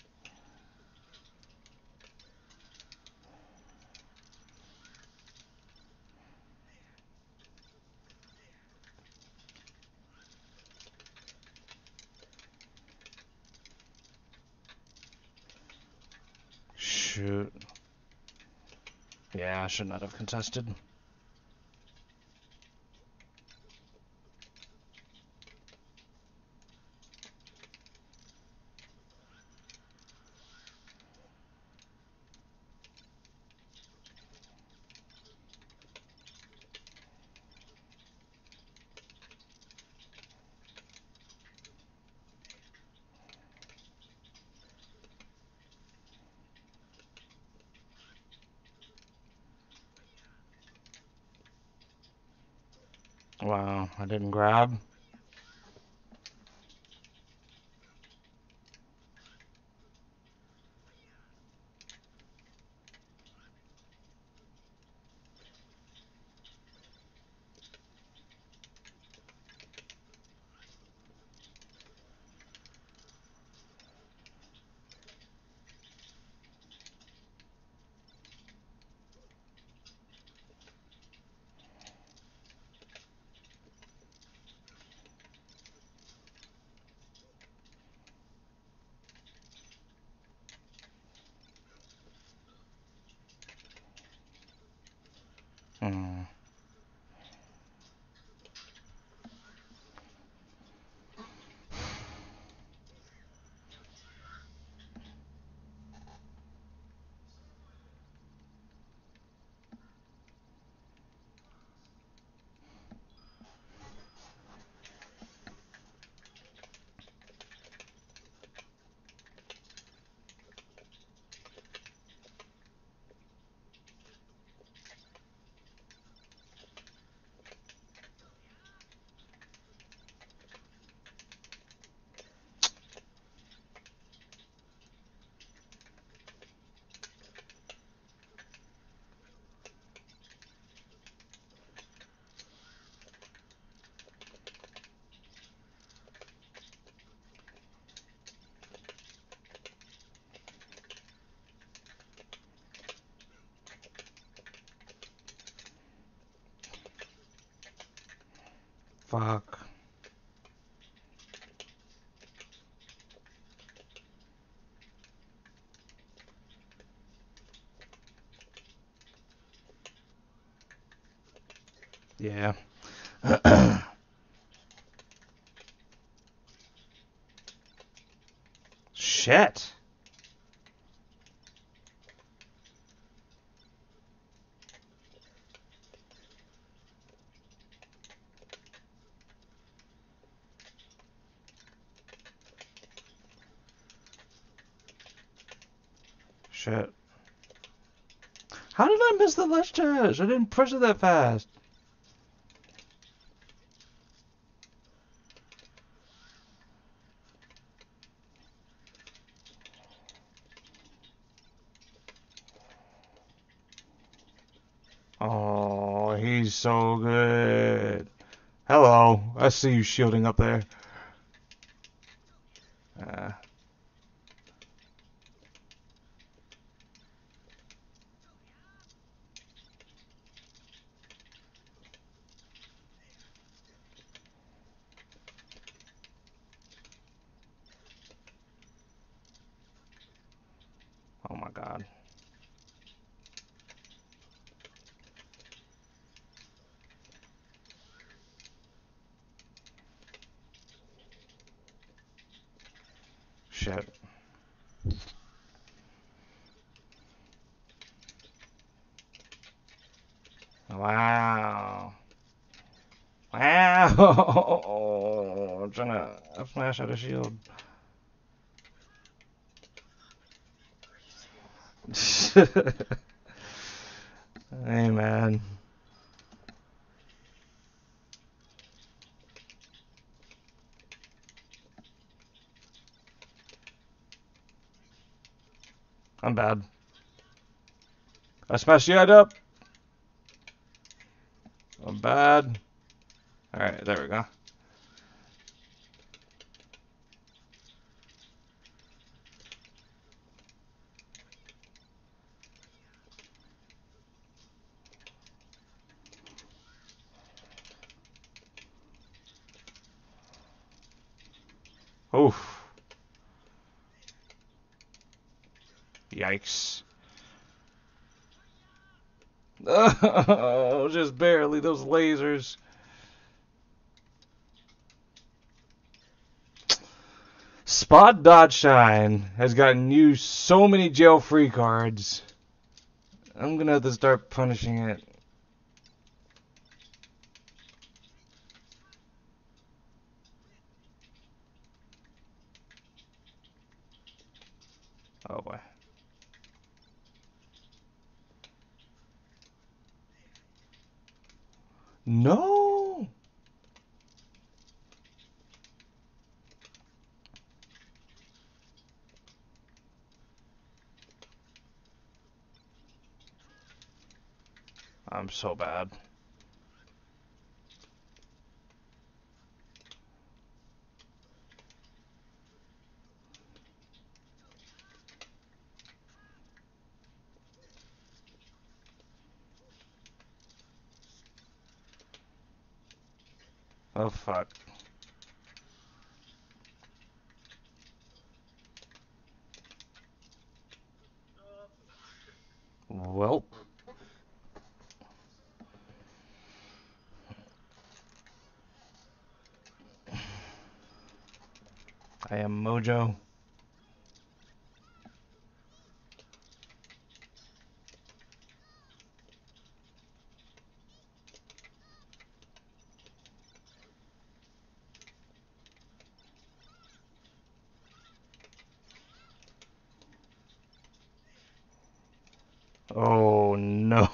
Shoot. Yeah, I should not have contested. Wow, I didn't grab. Hmm. Fuck. Yeah. Shit. Shit. How did I miss the ledge dash? I didn't push it that fast. Oh, he's so good. Hello. I see you shielding up there. Uh, Oh my god. Shit. Wow. Wow. I'm trying to smash out a shield. Hey, man. I'm bad. I smashed the head up. I'm bad. Alright, there we go. Oof. Yikes. Oh, just barely. Those lasers. Spot Dot Shine has gotten you so many jail-free cards. I'm gonna have to start punishing it. Oh boy. No! I'm so bad. Oh fuck. Well. I am Mojo. Oh no.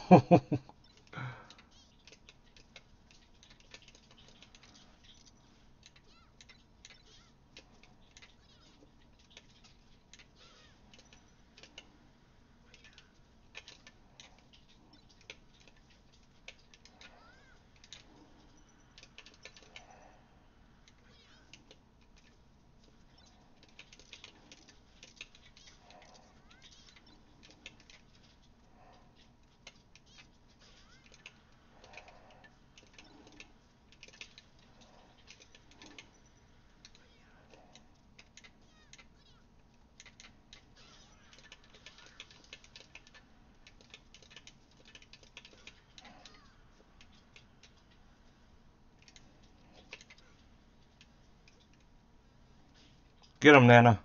Get him, Nana.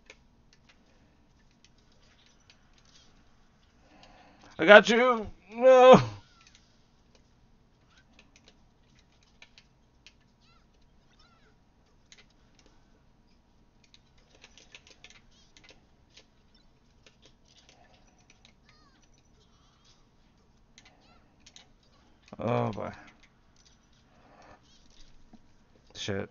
I got you. No. Oh boy. Shit.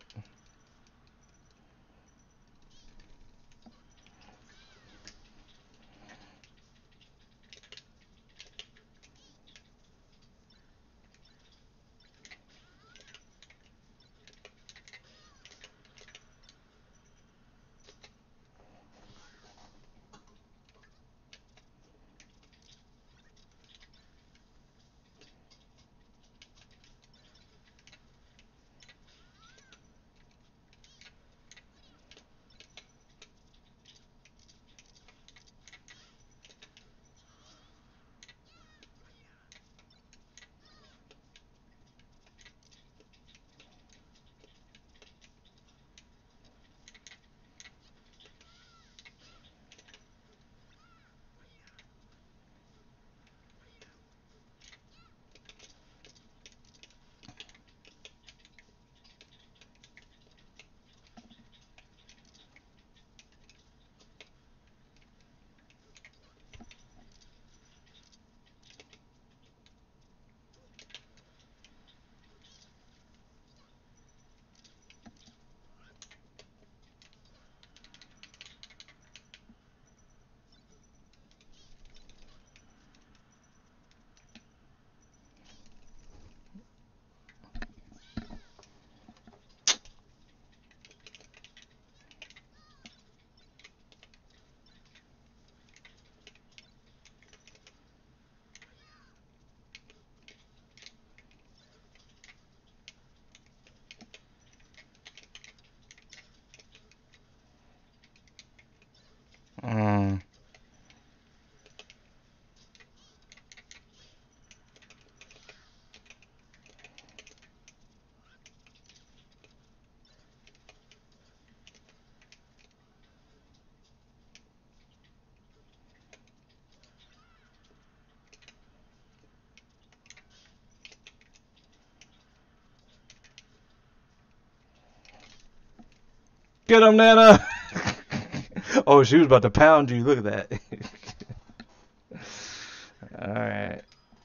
Get him, Nana! Oh, she was about to pound you. Look at that. Alright.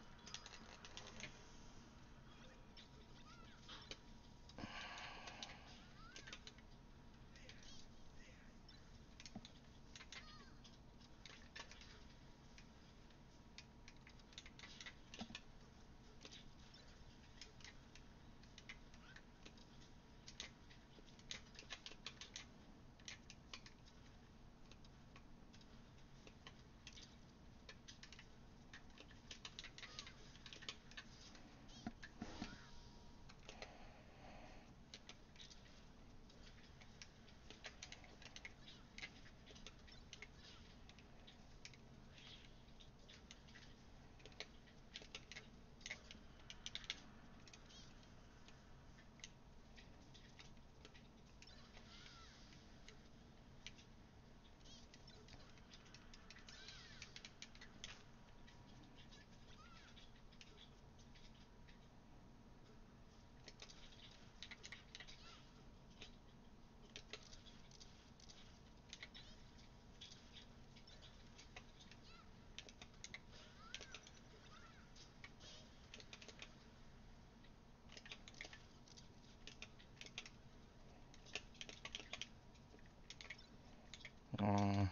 Um,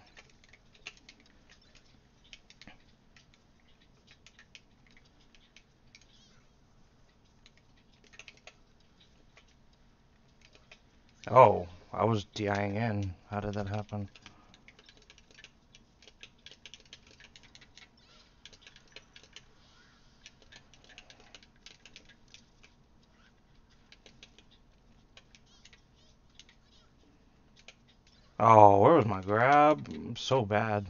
oh, I was D I ing in. How did that happen? Oh, where was my grab? So bad.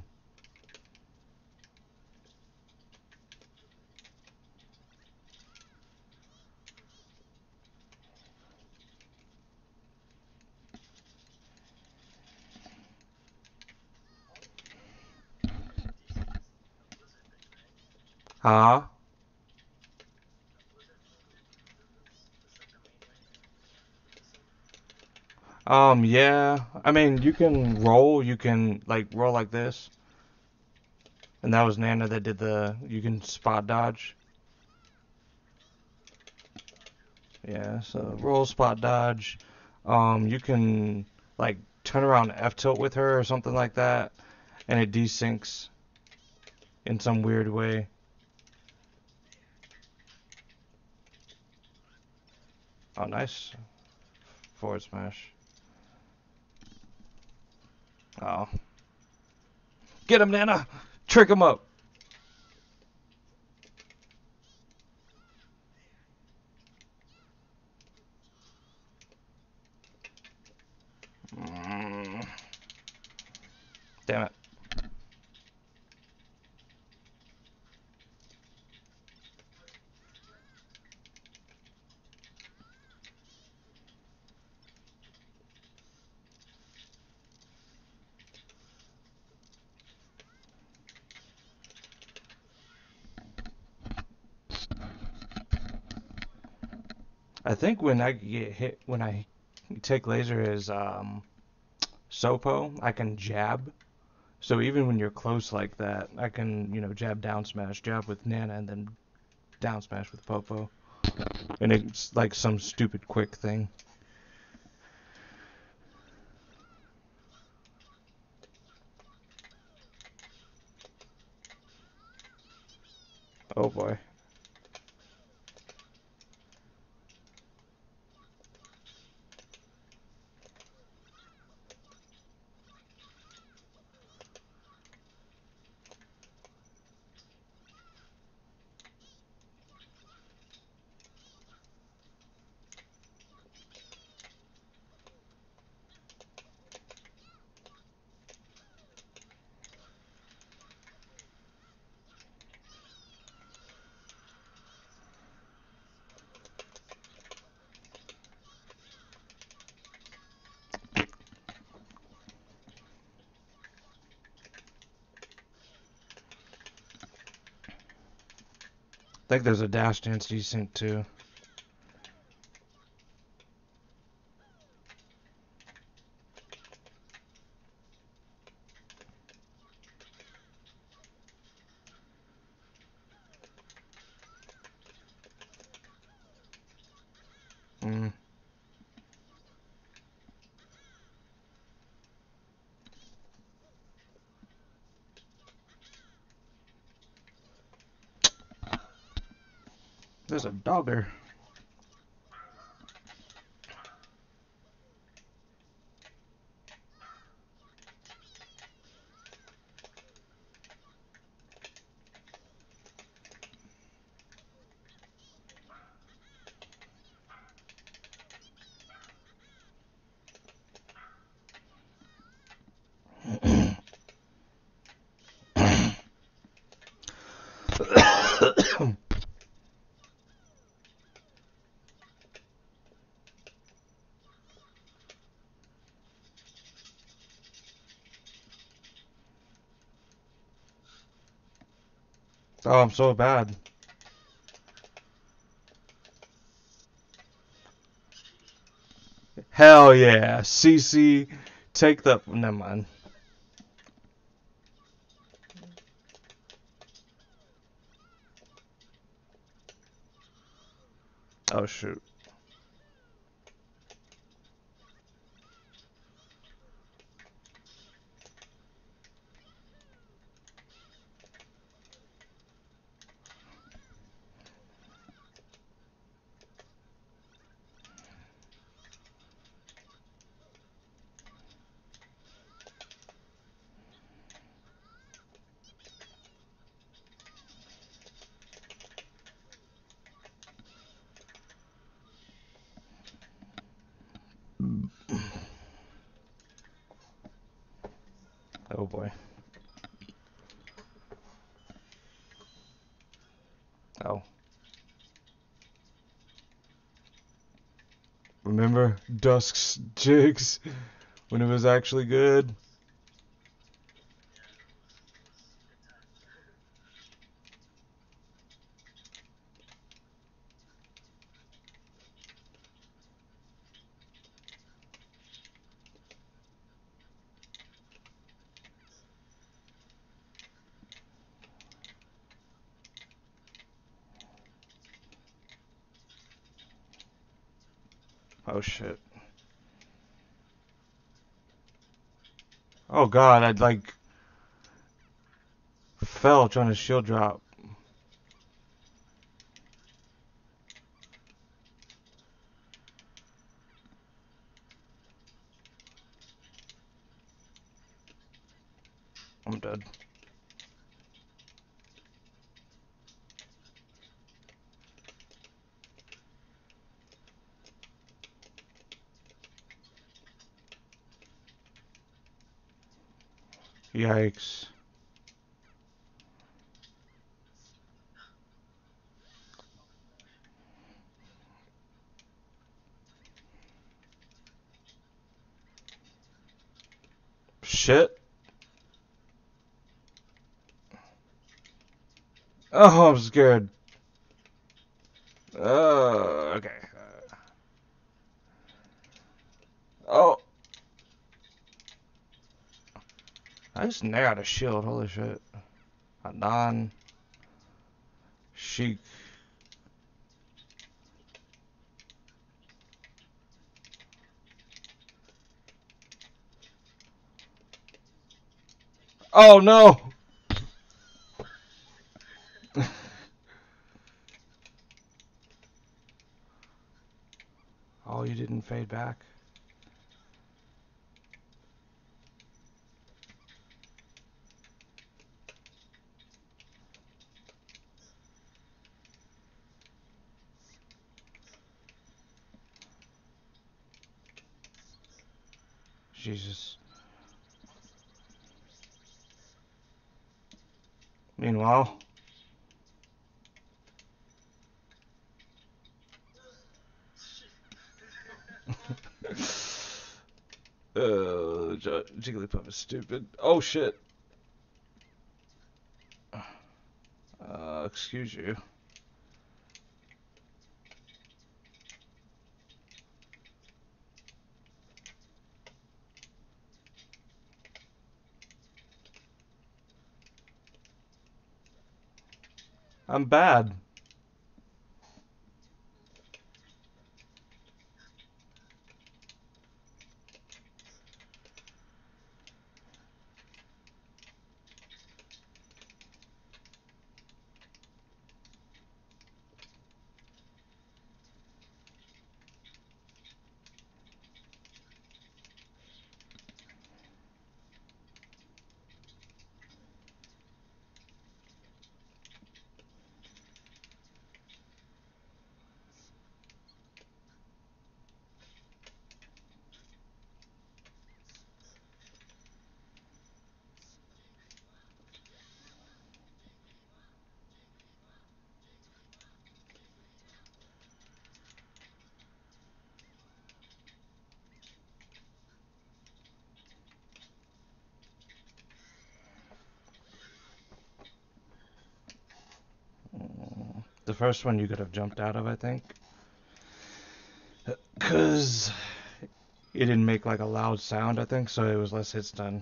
Huh? Um, yeah. I mean, you can roll. You can, like, roll like this. And that was Nana that did the, you can spot dodge. Yeah, so roll, spot dodge. Um, you can, like, turn around F tilt with her or something like that. And it desyncs in some weird way. Oh, nice. Forward smash. Oh. Get him, Nana! Trick him up! Mm. Damn it. I think when I get hit, when I take laser as um, Sopo, I can jab. So even when you're close like that, I can, you know, jab down smash, jab with Nana, and then down smash with Popo. And it's like some stupid quick thing. Oh boy. I think there's a dash dance desync too. There's a dogger. Oh, I'm so bad. Hell yeah. C C, take the... Never mind. Oh, shoot. Oh, boy. Oh. Remember Dusk's jigs when it was actually good? Oh, shit. Oh, God, I'd like... fell trying to shield drop. I'm dead. Yikes. Shit. Oh, I'm scared. Oh, okay. Oh. I just nailed a shield. Holy shit. Adnan. Sheik. Oh, no. Oh, you didn't fade back. Jesus. Meanwhile. Uh, J Jigglypuff is stupid. Oh, shit. Uh, excuse you. I'm bad. The first one you could have jumped out of, I think. Because it didn't make like a loud sound, I think, so it was less hit stun.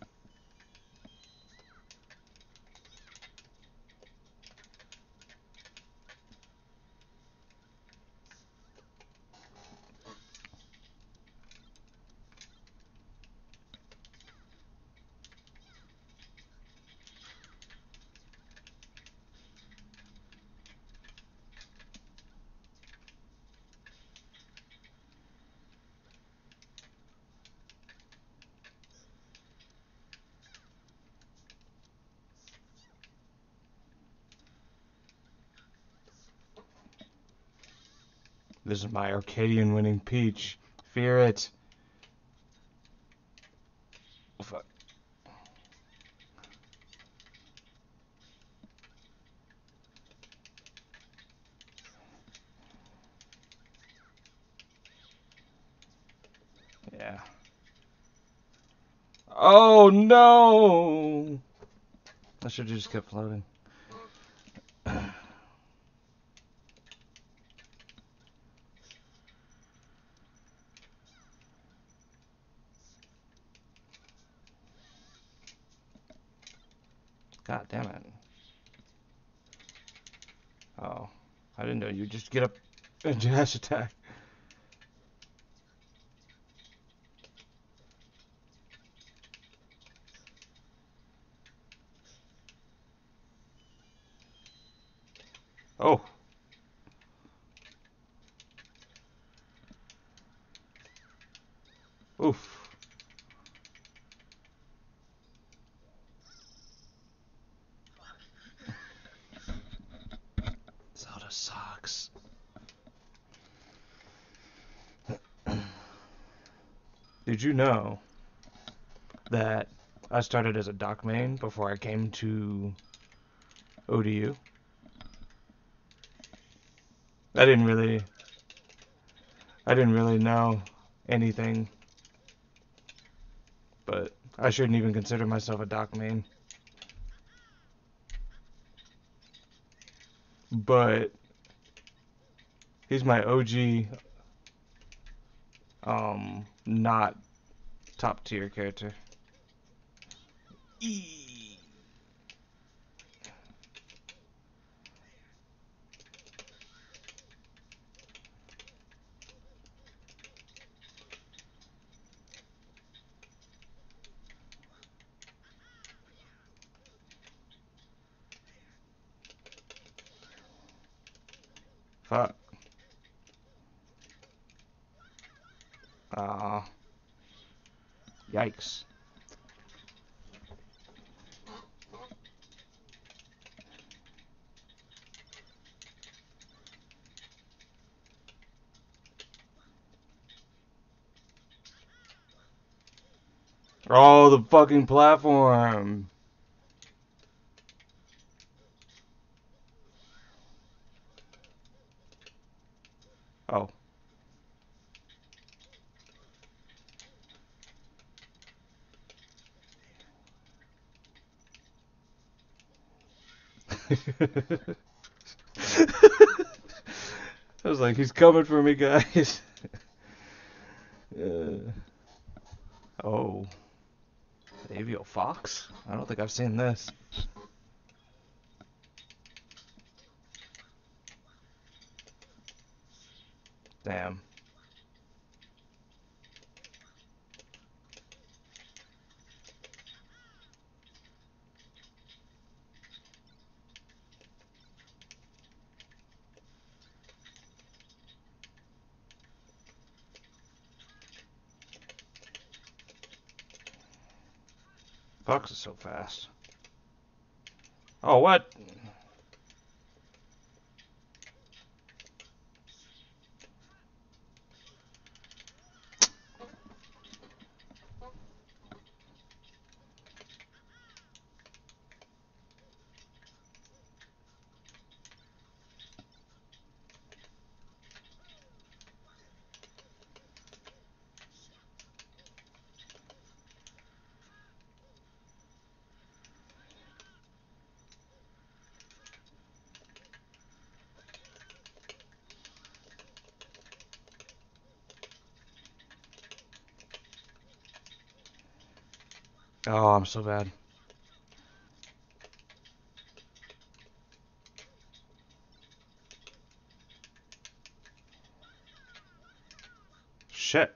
This is my Arcadian winning Peach. Fear it. Oh, fuck. Yeah. Oh no! I should have just kept floating. God damn it. Oh. I didn't know you just get up and dash attack. Oh. Oof. Zelda sucks. Did you know that I started as a Doc main before I came to O D U? I didn't really I didn't really know anything, but I shouldn't even consider myself a Doc main. But he's my O G um not top tier character. E Fuck. Ah. Uh, yikes. Oh, the fucking platform. Oh. I was like, he's coming for me, guys. uh, oh. Avial Fox? I don't think I've seen this. Damn. Fox is so fast. Oh, what? Oh, I'm so bad. Shit.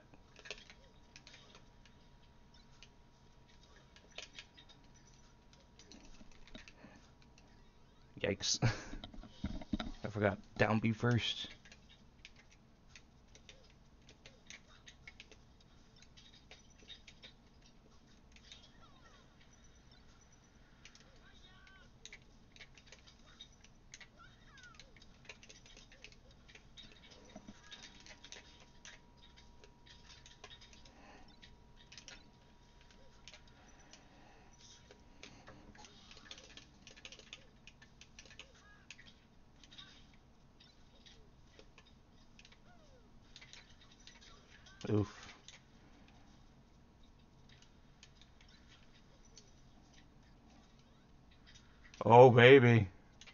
Yikes. I forgot down B first. Oof. Oh, baby.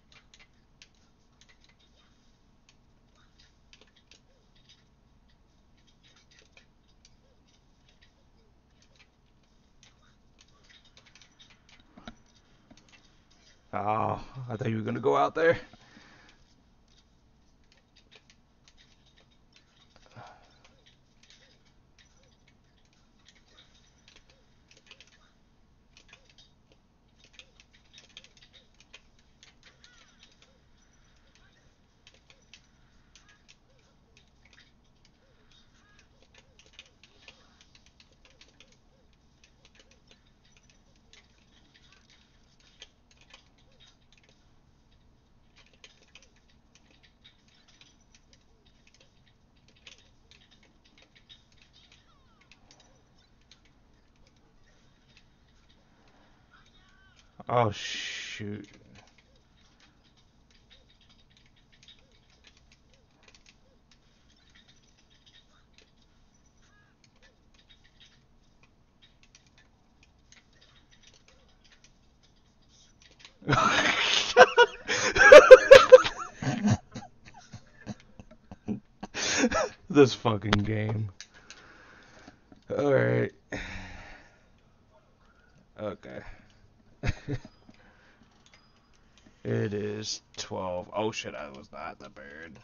Oh, I thought you were gonna go out there. Oh, shoot. This fucking game. Alright. Okay. It is twelve. Oh shit, I was not the bird.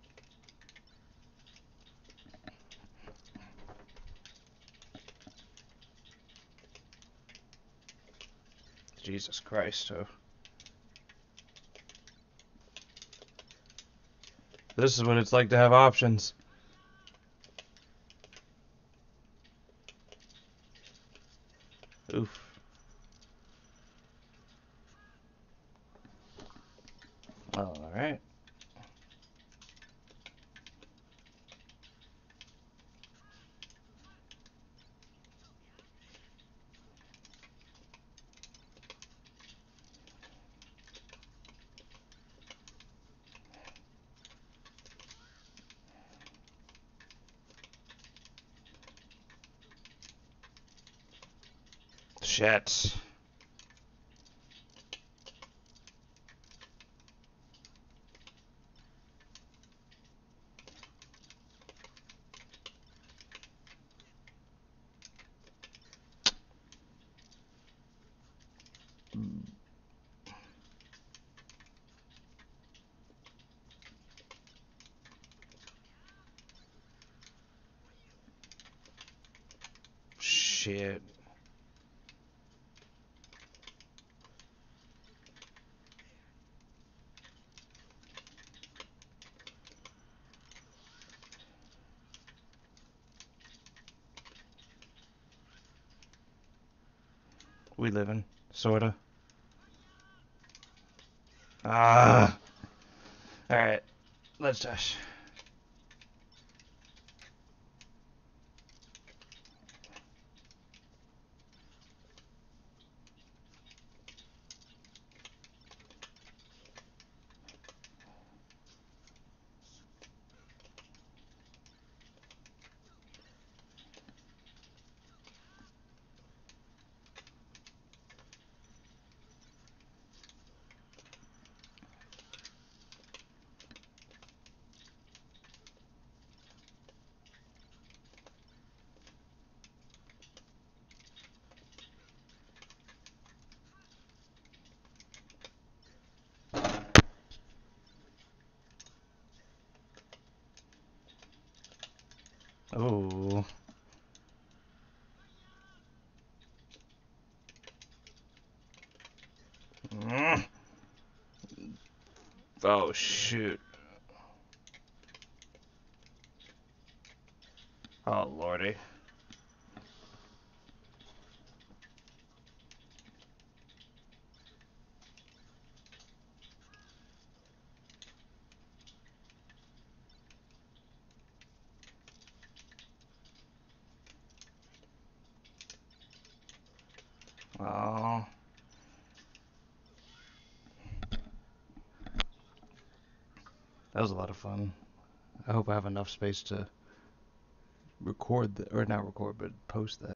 Jesus Christ, oh. This is what it's like to have options. Oof. Alright. Shit. Shit. We living, sorta. Ah. Alright. Let's dash. Oh. Mm. Oh shoot. Oh lordy. Oh. That was a lot of fun. I hope I have enough space to record the, or not record, but post that.